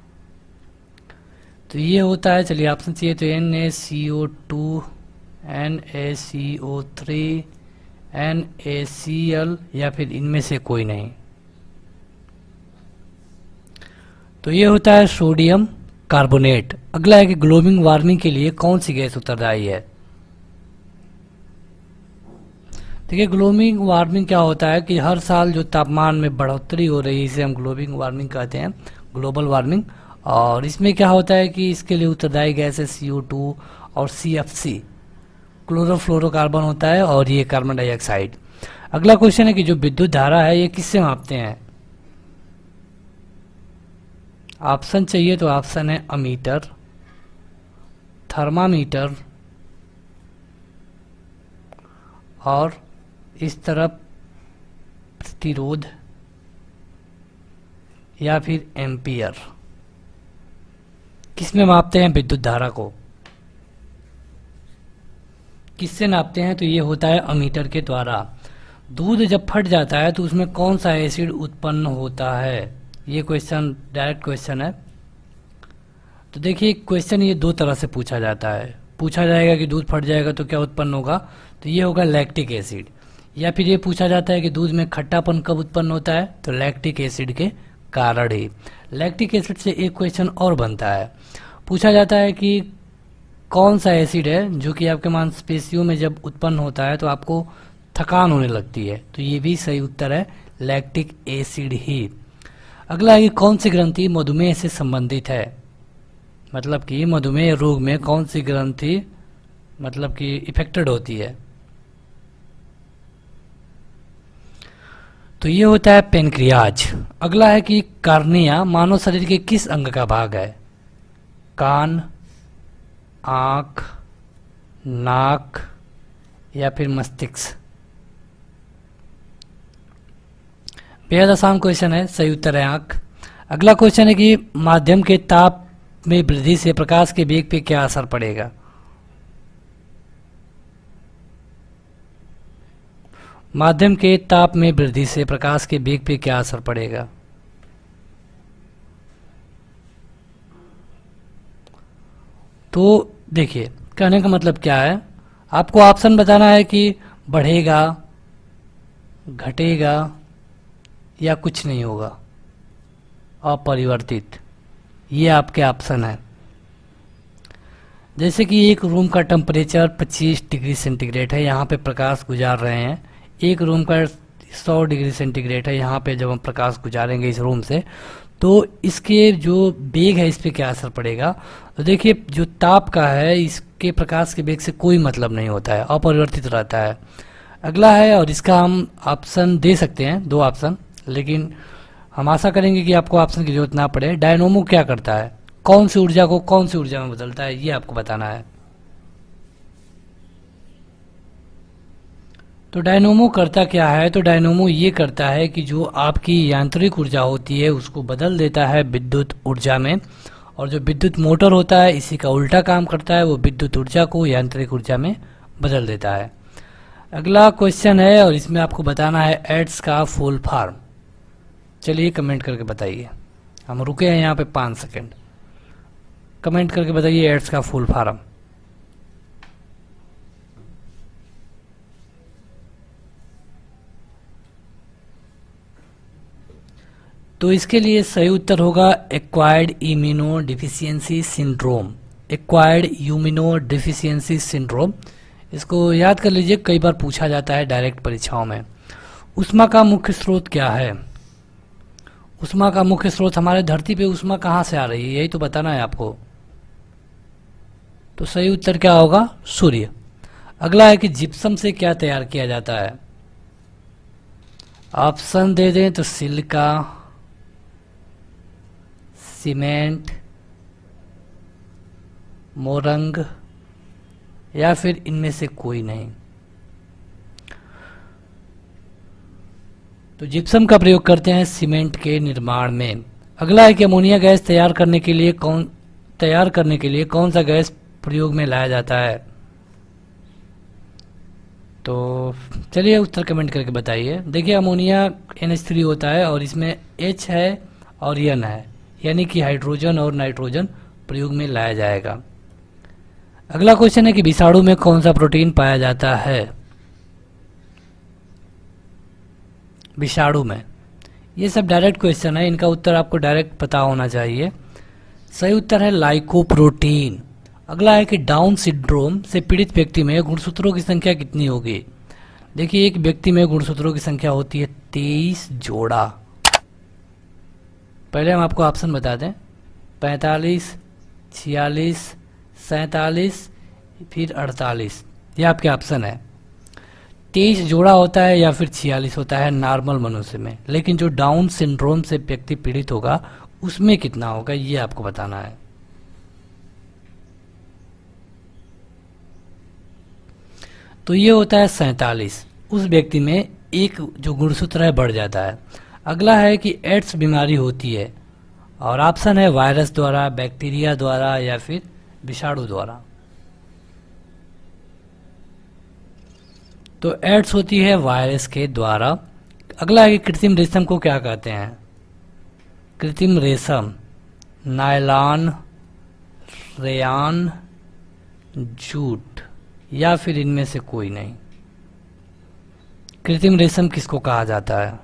तो ये होता है, चलिए ऑप्शन चाहिए तो N A C O two, N A C O three, N A C L, या फिर इनमें से कोई नहीं। तो ये होता है सोडियम कार्बोनेट। अगला है कि ग्लोबल वार्मिंग के लिए कौन सी गैस उत्तरदायी है? देखिए ग्लोबल वार्मिंग क्या होता है कि हर साल जो तापमान में बढ़ोतरी हो रही है इसे हम ग्लोबल वार्मिंग कहते हैं, ग्लोबल वार्मिंग। और इसमें क्या होता है कि इसके लिए उत्तरदायी गैस है सी ओ टू और सी एफ सी, क्लोरोफ्लोरोकार्बन होता है, और ये कार्बन डाइऑक्साइड। अगला क्वेश्चन है कि जो विद्युत धारा है ये किससे मापते हैं? ऑप्शन चाहिए तो ऑप्शन है अमीटर, थर्मामीटर, और इस तरफ प्रतिरोध, या फिर एम्पियर। किसमें मापते हैं विद्युत धारा को? किससे नापते हैं? तो ये होता है अमीटर के द्वारा। दूध जब फट जाता है तो उसमें कौन सा एसिड उत्पन्न होता है? ये क्वेश्चन डायरेक्ट क्वेश्चन है। तो देखिए क्वेश्चन ये दो तरह से पूछा जाता है। पूछा जाएगा कि दूध फट जाएगा तो क्या उत्पन्न होगा, तो ये होगा लैक्टिक एसिड। या फिर ये पूछा जाता है कि दूध में खट्टापन कब उत्पन्न होता है, तो लैक्टिक एसिड के कारण ही। लैक्टिक एसिड से एक क्वेश्चन और बनता है, पूछा जाता है कि कौन सा एसिड है जो कि आपके मांसपेशियों में जब उत्पन्न होता है तो आपको थकान होने लगती है, तो ये भी सही उत्तर है, लैक्टिक एसिड ही। अगला है कि कौन सी ग्रंथि मधुमेह से संबंधित है? मतलब कि मधुमेह रोग में कौन सी ग्रंथि मतलब कि इफेक्टेड होती है? तो ये होता है पेनक्रियाज। अगला है कि कार्निया मानव शरीर के किस अंग का भाग है? कान, आंख, नाक, या फिर मस्तिष्क? बेहद आसान क्वेश्चन है, सही उत्तर है आंख। अगला क्वेश्चन है कि माध्यम के ताप में वृद्धि से प्रकाश के वेग पे क्या असर पड़ेगा? माध्यम के ताप में वृद्धि से प्रकाश के वेग पे क्या असर पड़ेगा? तो देखिए कहने का मतलब क्या है, आपको ऑप्शन बताना है कि बढ़ेगा, घटेगा, या कुछ नहीं होगा, अपरिवर्तित। ये आपके ऑप्शन है। जैसे कि एक रूम का टेम्परेचर पच्चीस डिग्री सेंटीग्रेड है, यहाँ पे प्रकाश गुजार रहे हैं। एक रूम का सौ डिग्री सेंटीग्रेड है, यहाँ पे जब हम प्रकाश गुजारेंगे इस रूम से तो इसके जो वेग है इस पे क्या असर पड़ेगा? तो देखिए जो ताप का है इसके प्रकाश के वेग से कोई मतलब नहीं होता है, अपरिवर्तित रहता है। अगला है, और इसका हम ऑप्शन दे सकते हैं, दो ऑप्शन, लेकिन हम आशा करेंगे कि आपको ऑप्शन की जरूरत ना पड़े। डायनोमो क्या करता है, कौन सी ऊर्जा को कौन सी ऊर्जा में बदलता है, ये आपको बताना है। तो डायनोमो करता क्या है, तो डायनोमो ये करता है कि जो आपकी यांत्रिक ऊर्जा होती है उसको बदल देता है विद्युत ऊर्जा में, और जो विद्युत मोटर होता है इसी का उल्टा काम करता है, वो विद्युत ऊर्जा को यांत्रिक ऊर्जा में बदल देता है। अगला क्वेश्चन है और इसमें आपको बताना है एड्स का फुल फॉर्म। चलिए कमेंट करके बताइए, हम रुके हैं यहाँ पे पाँच सेकेंड। कमेंट करके बताइए एड्स का फुल फॉर्म। तो इसके लिए सही उत्तर होगा acquired immunodeficiency syndrome. Acquired immunodeficiency syndrome, इसको याद कर लीजिए, कई बार पूछा जाता है डायरेक्ट परीक्षाओं में। ऊष्मा का मुख्य स्रोत क्या है, ऊष्मा का मुख्य स्रोत, हमारे धरती पे ऊष्मा कहाँ से आ रही है, यही तो बताना है आपको। तो सही उत्तर क्या होगा, सूर्य। अगला है कि जिप्सम से क्या तैयार किया जाता है। ऑप्शन दे दें तो सिलिका, सीमेंट, मोरंग, या फिर इनमें से कोई नहीं। तो जिप्सम का प्रयोग करते हैं सीमेंट के निर्माण में। अगला है कि अमोनिया गैस तैयार करने के लिए कौन तैयार करने के लिए कौन सा गैस प्रयोग में लाया जाता है। तो चलिए उत्तर कमेंट करके बताइए। देखिए अमोनिया एन एच थ्री होता है और इसमें H है और N है, यानी कि हाइड्रोजन और नाइट्रोजन प्रयोग में लाया जाएगा। अगला क्वेश्चन है कि विषाणु में कौन सा प्रोटीन पाया जाता है। विषाणु में, ये सब डायरेक्ट क्वेश्चन है, इनका उत्तर आपको डायरेक्ट पता होना चाहिए। सही उत्तर है लाइकोप्रोटीन। अगला है कि डाउन सिंड्रोम से पीड़ित व्यक्ति में गुणसूत्रों की संख्या कितनी होगी। देखिए एक व्यक्ति में गुणसूत्रों की संख्या होती है तेईस जोड़ा। पहले हम आपको ऑप्शन बता दें, पैंतालीस, छियालीस, सैंतालीस, फिर अड़तालीस, ये आपके ऑप्शन है। तेईस जोड़ा होता है या फिर छियालीस होता है नॉर्मल मनुष्य में, लेकिन जो डाउन सिंड्रोम से व्यक्ति पीड़ित होगा उसमें कितना होगा ये आपको बताना है। तो ये होता है सैंतालीस। उस व्यक्ति में एक जो गुणसूत्र है बढ़ जाता है। अगला है कि एड्स बीमारी होती है और ऑप्शन है वायरस द्वारा, बैक्टीरिया द्वारा या फिर विषाणु द्वारा। तो एड्स होती है वायरस के द्वारा। अगला है कि कृत्रिम रेशम को क्या कहते हैं। कृत्रिम रेशम नायलॉन, रेयान, जूट, या फिर इनमें से कोई नहीं। कृत्रिम रेशम किसको कहा जाता है।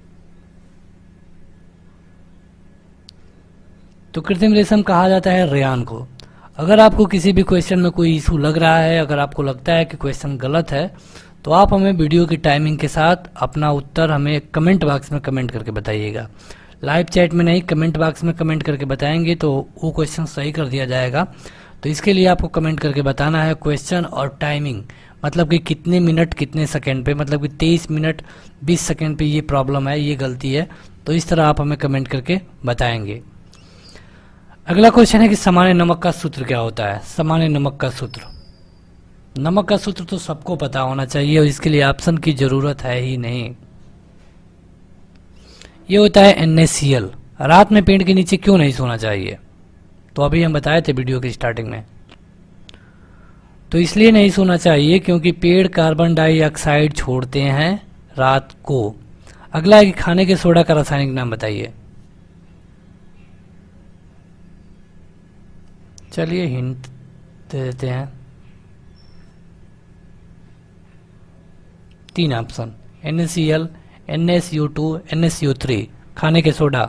तो कृत्रिम रेशम कहा जाता है रेयान को। अगर आपको किसी भी क्वेश्चन में कोई इशू लग रहा है, अगर आपको लगता है कि क्वेश्चन गलत है, तो आप हमें वीडियो की टाइमिंग के साथ अपना उत्तर हमें कमेंट बॉक्स में कमेंट करके बताइएगा। लाइव चैट में नहीं, कमेंट बॉक्स में कमेंट करके बताएंगे तो वो क्वेश्चन सही कर दिया जाएगा। तो इसके लिए आपको कमेंट करके बताना है क्वेश्चन और टाइमिंग, मतलब कि कितने मिनट कितने सेकंड पे, मतलब कि तेईस मिनट बीस सेकंड पे ये प्रॉब्लम है, ये गलती है। तो इस तरह आप हमें कमेंट करके बताएंगे। अगला क्वेश्चन है कि सामान्य नमक का सूत्र क्या होता है। सामान्य नमक का सूत्र, नमक का सूत्र तो सबको पता होना चाहिए और इसके लिए ऑप्शन की जरूरत है ही नहीं। ये होता है एन ए सी एल। रात में पेड़ के नीचे क्यों नहीं सोना चाहिए, तो अभी हम बताए थे वीडियो की स्टार्टिंग में। तो इसलिए नहीं सोना चाहिए क्योंकि पेड़ कार्बन डाइऑक्साइड छोड़ते हैं रात को। अगला है कि खाने के सोडा का रासायनिक नाम बताइए। चलिए हिंट दे देते हैं, तीन option, N A C L, N S U two, N S U three, खाने के सोडा,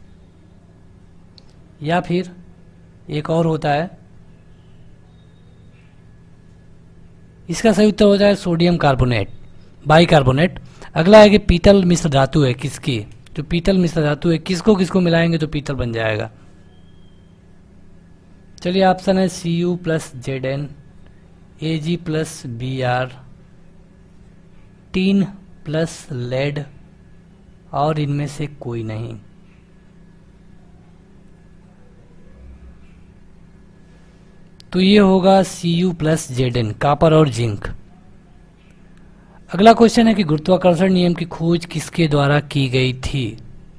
या फिर एक और होता है, इसका सही उत्तर होता है सोडियम कार्बोनेट, बाइकार्बोनेट। अगला है कि पीतल मिश्र धातु है किसकी, जो पीतल मिश्र धातु है किसको किसको मिलाएंगे तो पीतल बन जाएगा। चलिए ऑप्शन है C U plus Z N, A G plus B R, tin plus lead, और इनमें से कोई नहीं। तो ये होगा C U plus Z N, copper और जिंक। अगला क्वेश्चन है कि गुरुत्वाकर्षण नियम की खोज किसके द्वारा की गई थी?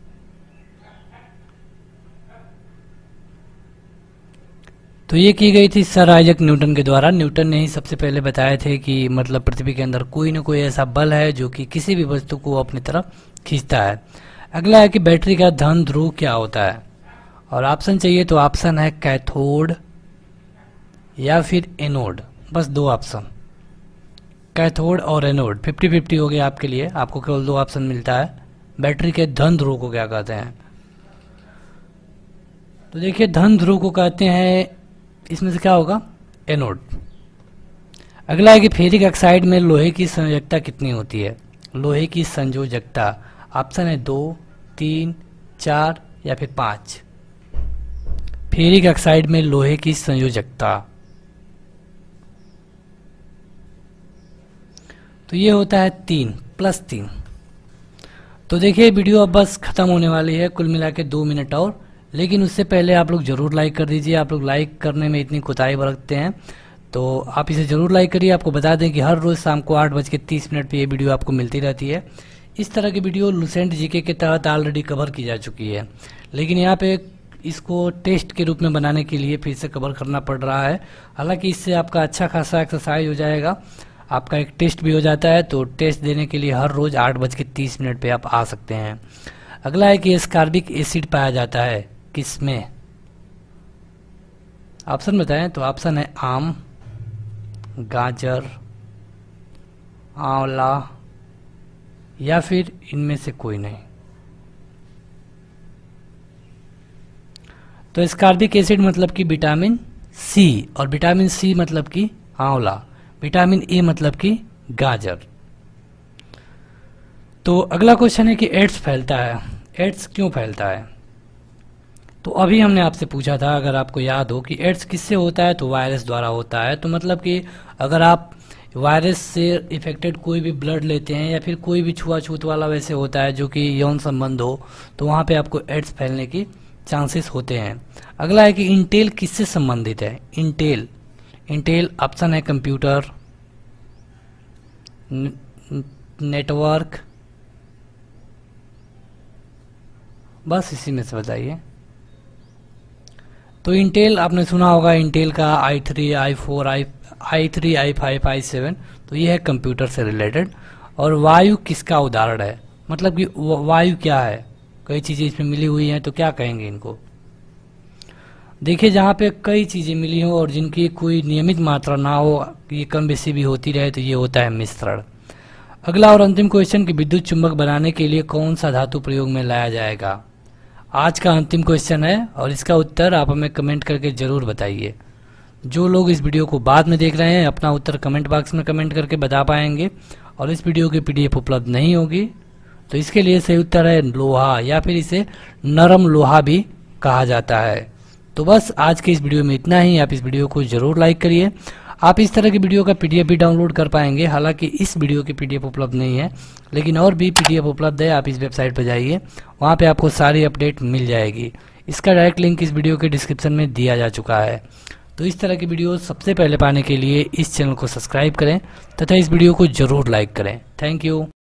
तो ये की गई थी सर आइजैक न्यूटन के द्वारा। न्यूटन ने ही सबसे पहले बताए थे कि मतलब पृथ्वी के अंदर कोई ना कोई ऐसा बल है जो कि किसी भी वस्तु को अपनी तरफ खींचता है। अगला है कि बैटरी का धन ध्रुव क्या होता है, और ऑप्शन चाहिए तो ऑप्शन है कैथोड या फिर एनोड। बस दो ऑप्शन, कैथोड और एनोड। फिफ्टी फिफ्टी हो गया आपके लिए, आपको केवल दो ऑप्शन मिलता है। बैटरी के धन ध्रुव को क्या कहते हैं? तो देखिए धन ध्रुव को कहते हैं, इसमें से क्या होगा? एनोड। अगला है कि फेरिक ऑक्साइड में लोहे की संयोजकता कितनी होती है? लोहे की संयोजकता ऑप्शन है दो, तीन, चार या फिर पांच। फेरिक ऑक्साइड में लोहे की संयोजकता तो ये होता है तीन प्लस तीन। तो देखिए वीडियो अब बस खत्म होने वाली है, कुल मिला के दो मिनट और। लेकिन उससे पहले आप लोग जरूर लाइक कर दीजिए। आप लोग लाइक करने में इतनी कोताही बरतते हैं तो आप इसे जरूर लाइक करिए। आपको बता दें कि हर रोज शाम को आठ बज के तीस मिनट पर यह वीडियो आपको मिलती रहती है। इस तरह की वीडियो लुसेंट जीके के तहत ऑलरेडी कवर की जा चुकी है, लेकिन यहाँ पे इसको टेस्ट के रूप में बनाने के लिए फिर से कवर करना पड़ रहा है। हालांकि इससे आपका अच्छा खासा एक्सरसाइज हो जाएगा, आपका एक टेस्ट भी हो जाता है। तो टेस्ट देने के लिए हर रोज आठ बज के तीस मिनट पे आप आ सकते हैं। अगला है कि एस्कॉर्बिक एसिड पाया जाता है किसमें? ऑप्शन बताएं तो ऑप्शन है आम, गाजर, आंवला या फिर इनमें से कोई नहीं। तो एस्कॉर्बिक एसिड मतलब कि विटामिन सी, और विटामिन सी मतलब कि आंवला, विटामिन ए मतलब कि गाजर। तो अगला क्वेश्चन है कि एड्स फैलता है, एड्स क्यों फैलता है? तो अभी हमने आपसे पूछा था, अगर आपको याद हो, कि एड्स किससे होता है? तो वायरस द्वारा होता है। तो मतलब कि अगर आप वायरस से इफेक्टेड कोई भी ब्लड लेते हैं या फिर कोई भी छुआछूत वाला वैसे होता है जो कि यौन संबंध हो, तो वहाँ पे आपको एड्स फैलने की चांसेस होते हैं। अगला है कि इंटेल किससे संबंधित है? इंटेल इंटेल ऑप्शन है कंप्यूटर, नेटवर्क, बस इसी में से बताइए। तो इंटेल आपने सुना होगा, इंटेल का I three, I four, I I three, I five, I seven, तो ये है कंप्यूटर से रिलेटेड। और वायु किसका उदाहरण है? मतलब कि वायु क्या है? कई चीजें इसमें मिली हुई हैं, तो क्या कहेंगे इनको? देखिए जहाँ पे कई चीजें मिली हो और जिनकी कोई नियमित मात्रा ना हो, ये कम बेसी भी होती रहे, तो ये होता है मिश्रण। अगला और अंतिम क्वेश्चन कि विद्युत चुंबक बनाने के लिए कौन सा धातु प्रयोग में लाया जाएगा? आज का अंतिम क्वेश्चन है और इसका उत्तर आप हमें कमेंट करके जरूर बताइए। जो लोग इस वीडियो को बाद में देख रहे हैं अपना उत्तर कमेंट बॉक्स में कमेंट करके बता पाएंगे, और इस वीडियो की पीडीएफ उपलब्ध नहीं होगी तो इसके लिए सही उत्तर है लोहा, या फिर इसे नरम लोहा भी कहा जाता है। तो बस आज के इस वीडियो में इतना ही। आप इस वीडियो को जरूर लाइक करिए। आप इस तरह की वीडियो का पीडीएफ भी डाउनलोड कर पाएंगे। हालांकि इस वीडियो की पीडीएफ उपलब्ध नहीं है, लेकिन और भी पीडीएफ उपलब्ध है। आप इस वेबसाइट पर जाइए, वहाँ पे आपको सारी अपडेट मिल जाएगी। इसका डायरेक्ट लिंक इस वीडियो के डिस्क्रिप्शन में दिया जा चुका है। तो इस तरह की वीडियो सबसे पहले पाने के लिए इस चैनल को सब्सक्राइब करें तथा इस वीडियो को जरूर लाइक करें। Thank you.